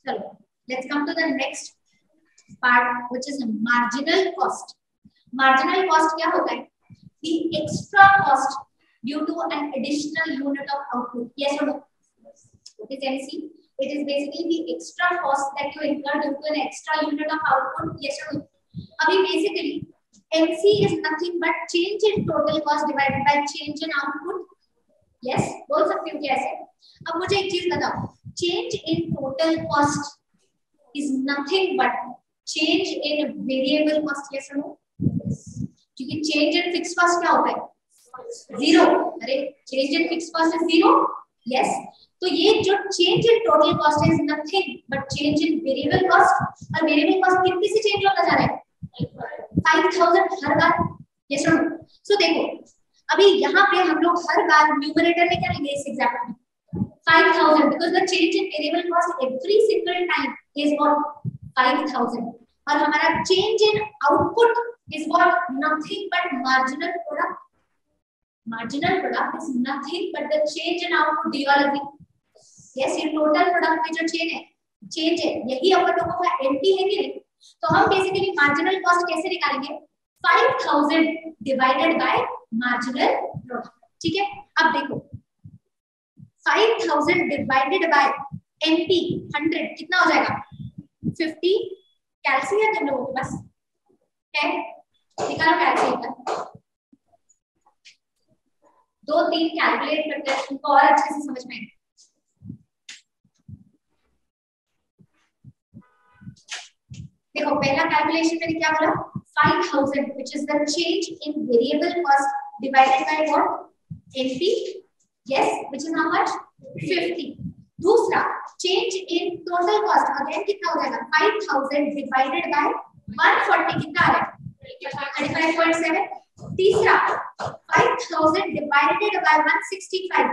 चलो let's come to the next part which is marginal cost. Marginal cost क्या होता है? The extra cost due to an additional unit of output. Yes or no? What is M C? It is basically the extra cost that you incur due to an extra unit of output. Yes or no? अभी basically M C is nothing but change in total cost divided by change in output. Yes, बोल सकते हो कैसे? अब मुझे एक चीज बताओ, change in total cost is nothing but change in variable cost. Yes or no? क्योंकि change in fixed cost क्या होता है? जीरो. अरे change in fixed cost is zero. Yes. तो ये जो change in total cost is nothing but change in variable cost. और variable cost कितनी से change होता जा रहा है? five thousand her bar. Yes or no? So देखो अभी यहाँ पे हम लोग हर बार numerator में क्या लेंगे इस एग्जाम्पल में? five thousand because the change in variable cost every single time is what? five thousand. और हमारा change in output is what? Nothing but marginal product. Marginal product is nothing but the change in output. Do you all agree? Yes, ये total product में जो change है, change है, यही अपन लोगों का M P है कि नहीं? तो हम basically marginal cost कैसे निकालेंगे? five thousand divided by marginal product. ठीक है? अब देखो, five thousand divided by M P one hundred कितना हो जाएगा? fifty. कैलसी है तुम लोगों के पास? है? निकालो कैलकुलेटर. दो तीन कैलकुलेट करते हैं उनको और अच्छे से समझ में. देखो पहला कैलकुलेशन मैंने क्या बोला? five thousand which is the change in variable cost divided by what? M P. Yes, which is how much? fifty. दूसरा change in total cost again कितना हो जाएगा? five thousand divided by one forty कितना आ रहा है? thirty-five point seven. तीसरा five thousand divided by one sixty-five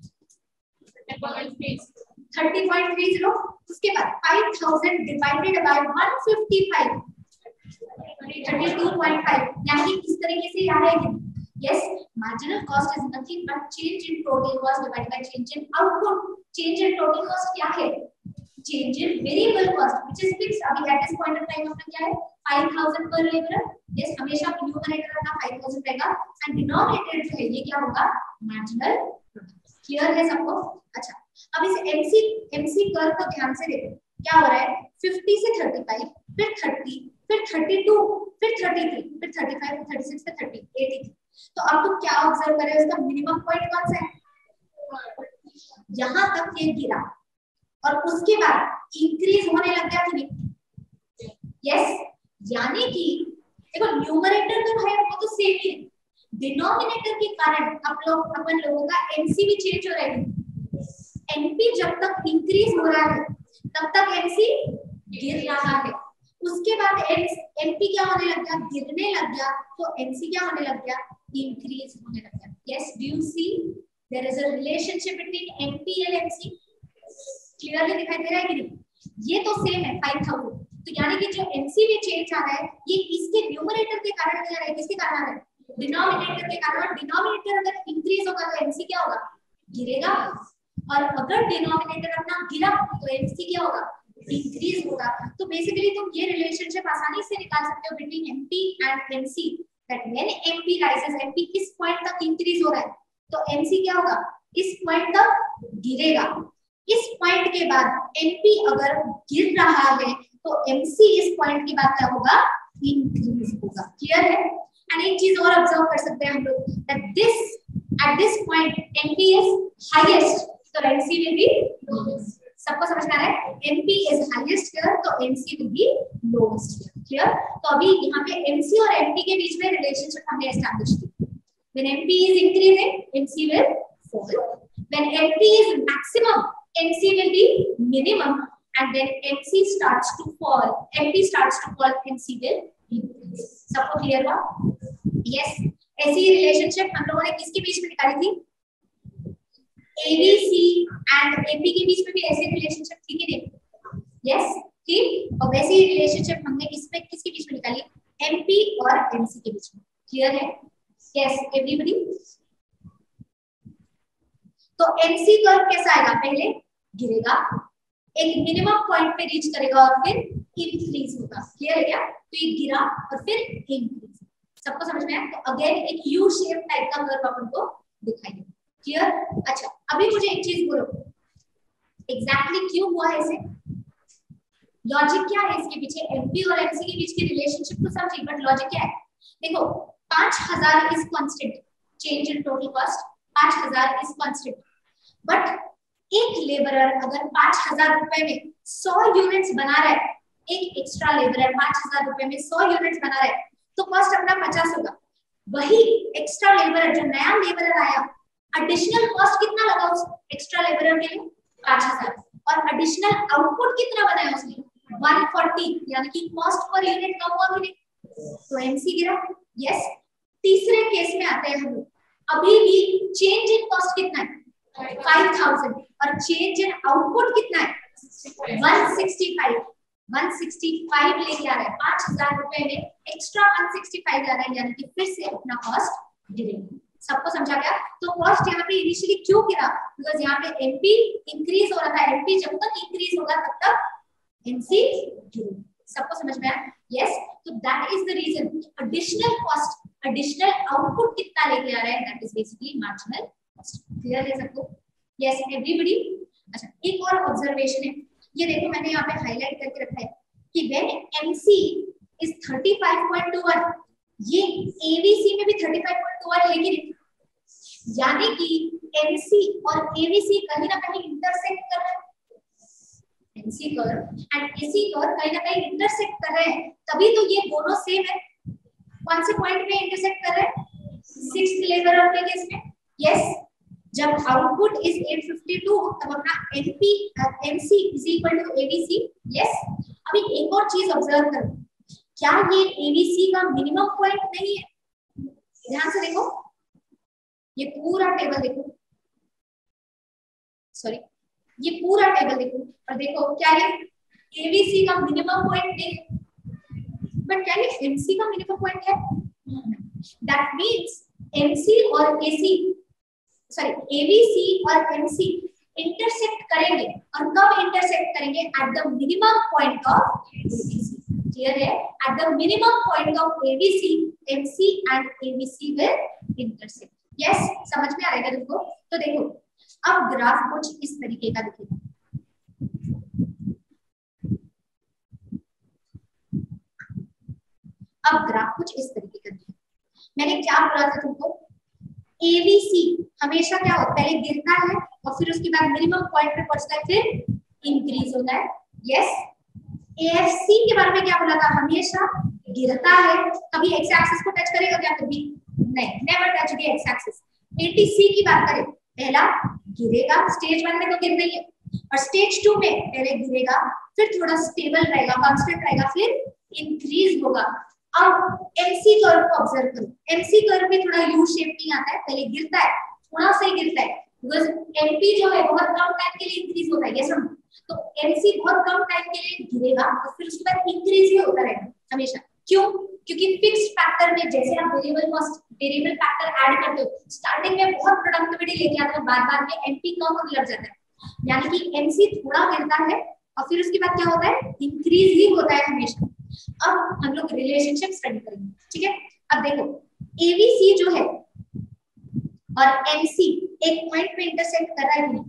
thirty point three zero. उसके बाद five thousand divided by one fifty-five thirty-two point five. यानी इस तरीके से याद है कि yes, marginal cost is nothing but change in total cost divided by change in output. Change in total cost क्या है? Change in variable cost which is fixed. अभी at this point of time अपना क्या है? five thousand per laborer. Yes, हमेशा numerator अपना five thousand रहेगा and denominator जो है ये क्या होगा? Marginal product. Clear है सबको? अच्छा, अब इस M C M C curve को ध्यान से देखो. क्या हो रहा है? fifty से thirty-five, फिर thirty, फिर thirty-two, फिर thirty-three, फिर thirty-five, फिर thirty-six, फिर thirty, eighty. तो अब तुम क्या ऑब्जर्व कर रहे हो? इसका मिनिमम पॉइंट कौन सा है? यहाँ तक ये गिरा और उसके बाद इंक्रीज होने लग गया कि नहीं? यस, यानी कि देखो न्यूमरेटर तो है वो तो सेम ही है, डिनोमिनेटर के कारण आप लोग अपन लोगों का एमसी भी चेंज हो रहा है. एमपी जब तक इंक्रीज हो रहा है तब तक एमसी गिर रहा है. उसके बाद एमपी क्या होने लग गया? गिरने लग गया. तो एमसी क्या होने लग गया? इंक्रीज होने लग गया. Yes, do you see there is a relationship between MP and MC? Clearly दिखाई दे रहा है कि नहीं? ये तो सेम है five thousand. तो यानी कि जो एमसी में चेंज आ रहा है ये इसके न्यूमरेटर के कारण आ रहा है. किसके कारण आ रहा है? डिनोमिनेटर के कारण. डिनोमिनेटर अगर इंक्रीज होगा तो एमसी क्या होगा? गिरेगा. और अगर डिनोमिनेटर अपना गिरा तो एमसी क्या होगा? इंक्रीज होगा. तो बेसिकली तुम ये रिलेशनशिप आसानी से निकाल सकते हो between MP and MC that when MP rises, MP किस पॉइंट तक इंक्रीज हो रहा है तो एमसी क्या होगा? इस पॉइंट तक गिरेगा. इस पॉइंट के बाद एमपी अगर गिर रहा है तो एमसी इस पॉइंट के बाद क्या होगा? इंक्रीज होगा. क्लियर है? एंड एक चीज और ऑब्जर्व कर सकते हैं हम लोग that this at this point MP is highest तो एमसी विल बी लोएस्ट. सबको समझ में आ रहा है? एमपी इज हाईएस्ट हियर तो MC will be lowest here. Clear? तो अभी यहाँ पे एमसी और एमपी के बीच में रिलेशनशिप हमने एस्टैब्लिश की. When MP is increasing MC will fall. When MP is maximum MC will be minimum. And when M C starts to fall, M P starts to fall, M C will increase. सबको क्लियर हुआ? Yes. ऐसी रिलेशनशिप हम लोगों ने किसके बीच में निकाली थी? A B C and M P के बीच में भी ऐसी रिलेशनशिप थी कि नहीं? Yes. ठीक. और वैसी रिलेशनशिप हमने किसमें किसके बीच में निकाली? M P और M C के बीच में. क्लियर है? Yes. Everybody. तो M C कर्व कैसा आएगा? पहले गिरेगा एक मिनिमम पॉइंट पे रीच करेगा और फिर इंक्रीज होगा। क्लियर है क्या? तो ये गिरा और फिर इंक्रीज। सबको समझ में आया? तो अगेन एक यू शेप टाइप का कर्व अपन को दिखाई दे। क्लियर? अच्छा, अभी मुझे एक चीज बोलो, एग्जैक्टली exactly क्यों हुआ है इसे? लॉजिक क्या है इसके पीछे? एमपी और एमसी के बीच की रिलेशनशिप तो समझी, बट लॉजिक क्या है? देखो, पांच हजार is constant, change in total cost पांच हजार इज कांस्टेंट, बट एक लेबरर अगर पांच हजार रुपए में सौ यूनिट्स बना रहा है, एक एक्स्ट्रा लेबरर पांच हजार रुपए में सौ यूनिट्स बना रहा है, तो कॉस्ट अपना पचास होगा। वही एक्स्ट्रा लेबरर, जो नया लेबरर आया, एडिशनल कॉस्ट कितना लगा उस एक्स्ट्रा लेबरर के लिए? पांच हजार, और एडिशनल आउटपुट कितना बनाया उसने? एक सौ चालीस, यानी कि कॉस्ट पर यूनिट कम हुआ कि नहीं? तो एमसी गिरा। यस। तीसरे केस में आते हैं हम लोग, अभी भी चेंज इन कॉस्ट कितना है? पाँच हज़ार, और चेंज इन आउटपुट कितना है? एक सौ पैंसठ। एक सौ पैंसठ लेके आ रहा है, पांच हजार रुपए में एक्स्ट्रा एक सौ पैंसठ आ रहा है, यानी कि फिर से अपना कॉस्ट गिरेगा। सबको समझा गया? तो कॉस्ट यहाँ पे इनिशियली क्यों गिरा? बिकॉज यहाँ पे एमपी इंक्रीज हो रहा था, एमपी जब तक इंक्रीज होगा तब तक एमसी गिरेगा। सबको समझ में आया? यस। तो that is the reason, additional cost, additional output कितना लेके आ रहा है, that is basically marginal cost. Clear है सबको? Yes everybody. अच्छा, एक और ऑब्जर्वेशन है, ये देखो मैंने यहाँ पे हाईलाइट करके रखा है कि व्हेन एमसी इज पैंतीस पॉइंट दो एक, ये एवीसी में भी पैंतीस पॉइंट दो एक, लेकिन यानी कि एमसी और एवीसी कहीं ना कहीं इंटरसेक्ट कर रहे हैं, MC curve and AC curve कहीं ना कहीं इंटरसेक्ट कर रहे हैं, तभी तो ये दोनों सेम है। कौन से पॉइंट पे इंटरसेक्ट कर रहे हैं? सिक्स्थ लेवल के केस में। यस, जब आउटपुट इज आठ सौ बावन तब अपना MP MC is equal to AVC. Yes. अभी एक और चीज ऑब्जर्व करो, क्या ये एवीसी का मिनिमम पॉइंट नहीं है? ध्यान से देखो, ये पूरा टेबल देखो, सॉरी ये पूरा टेबल देखो, और देखो क्या ये एवीसी का मिनिमम पॉइंट नहीं है, बट क्या ये एमसी का मिनिमम पॉइंट है? दैट मींस एमसी और एसी, सॉरी एवीसी और एमसी इंटरसेक्ट करेंगे, और कब इंटरसेक्ट करेंगे? At the minimum point of AVC. Clear है? At the minimum point of AVC MC and AVC will intersect. Yes, समझ में आ रहा है तुमको? तो देखो, अब ग्राफ कुछ इस तरीके का दिखेगा। अब ग्राफ कुछ इस तरीके का दिखेगा। मैंने क्या बोला था तुमको? एवीसी हमेशा क्या होता है? पहले गिरता है और फिर उसके बाद मिनिमम पॉइंट पे पहुंचता है, फिर इंक्रीज होता है। यस। एएफसी के बारे में क्या बोला था? हमेशा गिरता है, कभी एक्स एक्सिस को टच करेगा क्या? कभी नहीं, never touch the X axis. ATC की बात करें, पहला गिरेगा, स्टेज वन में तो गिर नहीं है, और स्टेज टू में पहले गिरेगा, फिर थोड़ा स्टेबल रहेगा, कांस्टेंट रहेगा, फिर इंक्रीज होगा। अब एमसी कर्व को ऑब्जर्व करो, एमसी कर्व में थोड़ा यू शेप नहीं आता है, पहले गिरता है, थोड़ा सा ही गिरता है, बिकॉज़ एमपी जो है बहुत कम टाइम के लिए इंक्रीज होता है, ये समझो। तो एमसी बहुत कम टाइम के लिए गिरेगा और फिर उसके बाद इंक्रीज ही होता रहेगा हमेशा। क्यों? क्योंकि फिक्स्ड फैक्टर में जैसे आप variable cost, variable factor add करते हो, स्टार्टिंग में बहुत प्रोडक्टिविटी लेके आते हो, बाद बाद में एमपी कम होने लग जाता है, यानी कि एमसी थोड़ा गिरता है और फिर उसके बाद क्या होता है? इंक्रीज ही होता है हमेशा। अब हम लोग रिलेशनशिप स्टडी करेंगे, ठीक है? अब देखो, एवीसी जो है और एमसी एक पॉइंट पे इंटरसेक्ट कर रहा है नहीं?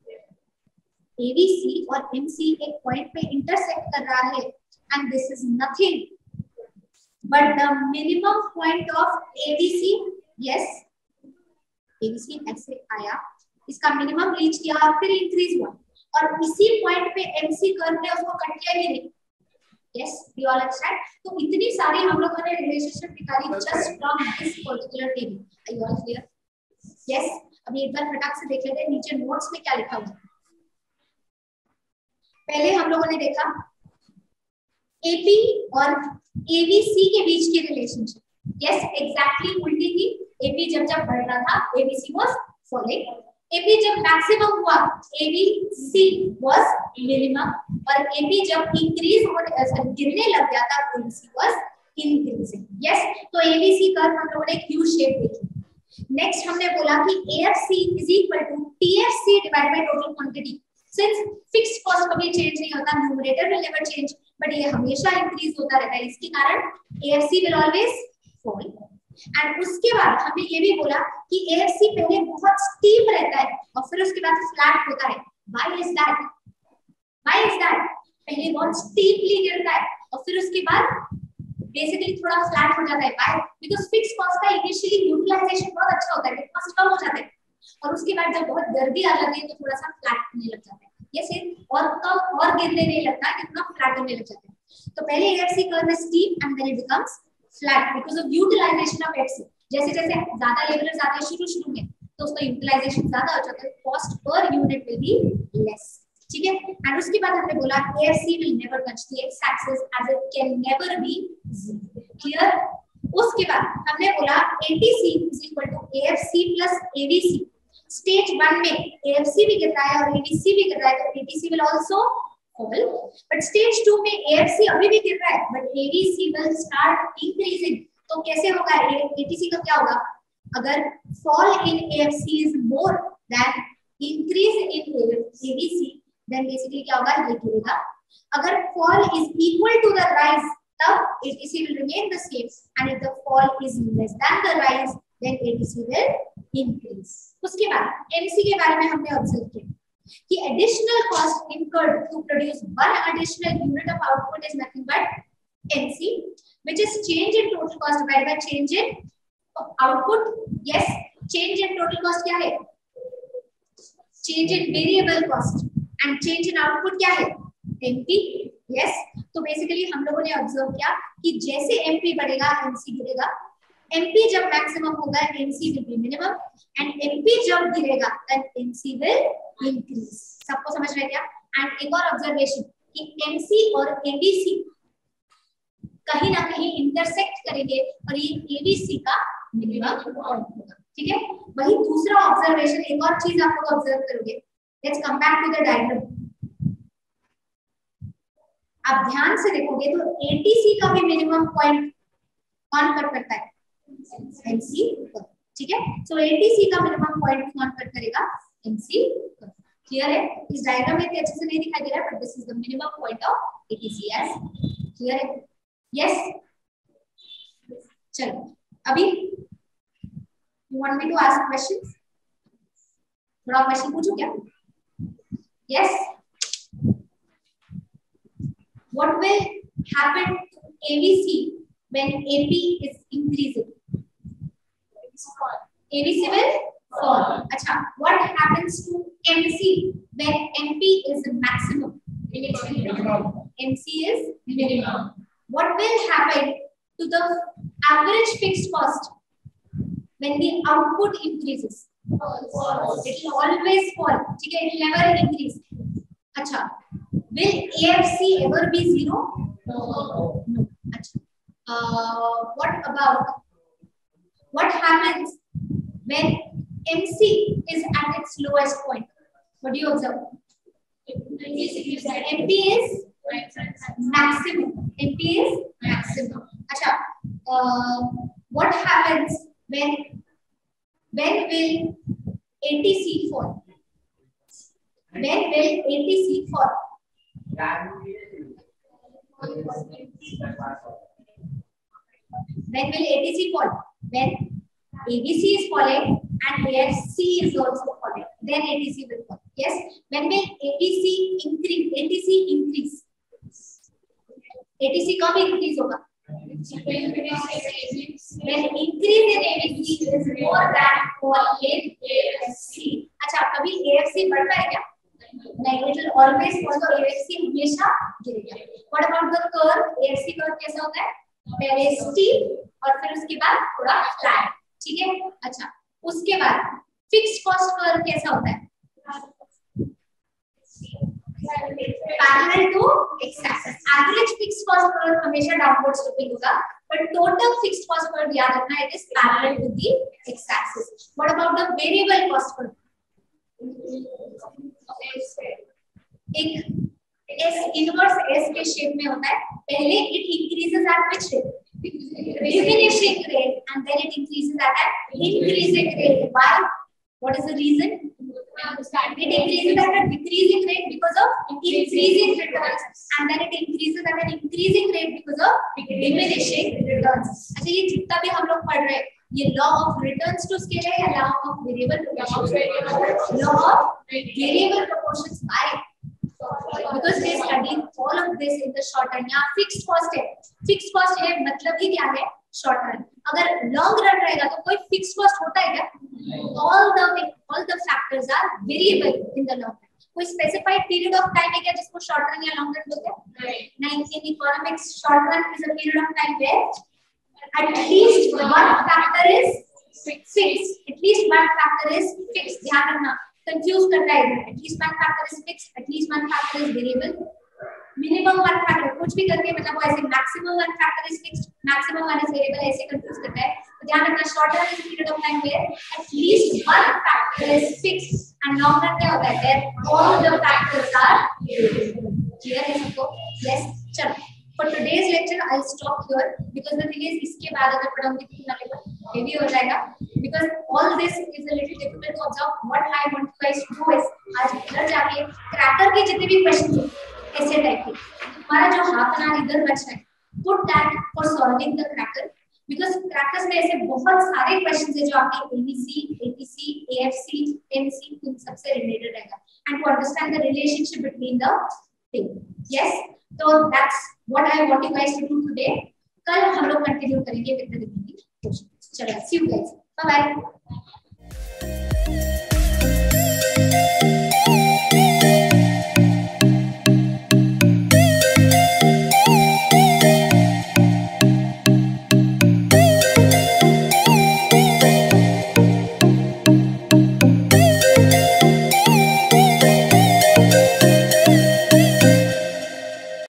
एवीसी और एमसी एक पॉइंट पे इंटरसेक्ट कर रहा है, and this is nothing but the minimum point of AVC. Yes, AVC ऐसे आया, इसका मिनिमम रीच किया और फिर इंक्रीज हुआ, और इसी पॉइंट पे एमसी कर्व ने उसको कट किया ही नहीं। Yes, we all understand. तो इतनी सारी हम लोगों ने रिलेशनशिप निकाली just from this particular table. Are you all clear? Yes. अभी एक बार फटाक से देख लेते हैं नीचे नोट्स में क्या लिखा हुआ है। पहले हम लोगों ने देखा एपी और एवीसी के बीच की रिलेशनशिप। यस, एग्जैक्टली उल्टी थी। एपी जब जब बढ़ रहा था, एवीसी वाज फॉलिंग। एपी जब मैक्सिमम हुआ, एवीसी वाज मिनिमम, और एपी जब इंक्रीज होने गिरने लग गया था, एवीसी वाज इंक्रीजिंग। यस, तो एवीसी कर्व हम लोगों ने एक यू शेप देखी। नेक्स्ट हमने बोला कि AFC is equal to TFC divided by total quantity. Since fixed cost कभी चेंज नहीं होता, numerator will never change, but ये हमेशा इंक्रीज होता रहता है, इसके कारण AFC will always fall. And उसके बाद हमने ये भी बोला कि एएफसी पहले बहुत स्टीप रहता है और फिर उसके बाद फ्लैट होता है। Why is that? Why is that? पहले बहुत स्टीपली गिरता है और फिर उसके बाद बेसिकली थोड़ा फ्लैट हो जाता है। व्हाई? बिकॉज़ फिक्स्ड कॉस्ट का इनिशियली यूटिलाइजेशन बहुत अच्छा होता है, कॉस्ट कम हो जाता है और उसके बाद जब बहुत गर्दी आ जाती है तो थोड़ा सा फ्लैट होने लग जाता है। ये सिर्फ और कम और गिरने नहीं लगता कि थोड़ा फ्लैट होने लग जाता है। तो पहले AFC curve is steep and then it becomes flat because of utilization of FC. जैसे जैसे ज्यादा लेबरर्स आते हैं शुरू शुरू में तो उसका यूटिलाइजेशन ज्यादा हो जाता है, cost per unit will be less. ठीक है, एंड उसके बाद हमने बोला AFC will never touch the X axis as it can never be zero. Clear? उसके बाद हमने बोला ATC is equal to AFC plus AVC. Stage one में एएफसी भी गिरता है और एवीसी भी गिर रहा है तो ATC will also fall, but stage two में एएफसी अभी भी गिर रहा है but AVC will start increasing. तो कैसे होगा? एटीसी का क्या होगा? अगर fall in AFC is more than increase in AVC then basically क्या होगा? ये गिरेगा। अगर fall is equal to the rise तब ATC will remain the same, and if the fall is less than the rise then ATC will increase. उसके बाद एमसी के बारे में हमने ऑब्जर्व किया कि additional cost incurred to produce one additional unit of output is nothing but MC, which is change in total cost divided by change in output. Yes, change in total cost क्या है? Change in variable cost, and change in output क्या है? एमपी. यस, तो बेसिकली हम लोगों ने ऑब्जर्व किया कि जैसे एमपी बढ़ेगा एमसी गिरेगा। एमपी जब मैक्सिमम होगा MC will be minimum and MP जब गिरेगा देन एमसी विल इंक्रीज। सबको समझ में गया? एंड एक और ऑब्जर्वेशन कि एमसी और एबीसी कहीं ना कहीं इंटरसेक्ट करेंगे और ये एबीसी का मिनिमम पॉइंट होगा। ठीक है, वही दूसरा ऑब्जर्वेशन, एक और चीज आप लोग ऑब्जर्व करोगे। Let's come back to the diagram. आप ध्यान से देखोगे तो एटीसी का भी मिनिमम पॉइंट कौन कर करता है? एमसी। ठीक है, सो एटीसी का मिनिमम पॉइंट कौन कर करेगा? एमसी। क्लियर है? इस डायग्राम में इतने अच्छे से नहीं दिखाई दे रहा है but this is the minimum point of ATC. Yes, clear है? यस, चलो अभी you want me to ask questions? थोड़ा क्वेश्चन पूछूं क्या? Yes, what will happen to A B C when A P is increasing? A B C will fall. अच्छा, what happens to M C when M P is maximum? M C is minimum. What will happen to the average fixed cost when the output increases? It will always fall. ठीक है, it will never increase. अच्छा, will A F C ever be zero? No. No. अच्छा. Uh, what about what happens when M C is at its lowest point? What do you observe? M P is maximum. M P is maximum. अच्छा. Uh, what happens when when will A T C fall? When will A T C fall? When will A T C fall? When A B C is falling and A F C is also falling, then A T C will fall. Yes. When will A T C increase? A T C increase. A T C कब increase होगा? When increase in A B C is more than fall in A F C. अच्छा, कभी A F C बढ़ता है क्या? नहीं, it will always follow A F C, हमेशा गिरेगा। What about the curve? A F C curve कैसा होता है? पहले steep और फिर उसके बाद थोड़ा flat। ठीक है, अच्छा, उसके बाद fixed cost curve कैसा होता है? Parallel to x-axis. Average fixed cost curve हमेशा downward sloping होगा, but total fixed cost curve याद रखना, it is parallel to the x-axis. What about the variable cost curve? एक S इनवर्स S के शेप में होता है। पहले it increases at which rate? Diminishing rate, and then it increases at an increasing rate. Why? What is the reason? It increases at a decreasing rate because of increasing returns, and then it increases at an increasing rate because of diminishing returns. अच्छा ये जितना भी हम लोग पढ़ रहे हैं ये law of returns to scale है या law of variable proportions? Law of variable proportions. Why? Because they study all of this in the short run. यहाँ fixed cost है. Fixed cost है मतलब ही क्या है? Short run. अगर long run रहेगा तो कोई fixed cost होता है क्या? All the all the factors are variable in the long run. कोई specified period of time है क्या जिसको short run या long run बोलते हैं? नहीं. In economics, short run is a period of time where at least one factor is fixed. At least one factor is fixed. ध्यान रखना. Confuse करता है इधर. At least one factor is fixed. At least one factor is variable. Minimum one factor कुछ भी करके मतलब वो ऐसे maximum one factor is fixed, maximum one is variable ऐसे confuse करता है. तो ध्यान रखना short run is a period of time where at least one factor is fixed and long run क्या होता है where all the factors are variable. Clear है सबको? Yes. चलो. For today's lecture I'll stop here because the thing is इसके बाद अगर पढ़ाऊंगी तो कितना लेवल heavy हो जाएगा because all this is a little difficult to observe. What I want you guys to do is आज इधर जाके क्रैकर के जितने भी क्वेश्चन हैं ऐसे टाइप के हमारा जो हाफ एन आवर इधर बचा है put that for solving the cracker because crackers में ऐसे बहुत सारे क्वेश्चंस हैं जो आपके A B C, A P C, A F C, M C इन सबसे रिलेटेड रहेगा and to understand the relationship between the thing. Yes, so that's what I want you guys to do today. कल हम लोग कंटिन्यू करेंगे विद द रिमेनिंग क्वेश्चंस. चलो, see you guys. Bye bye.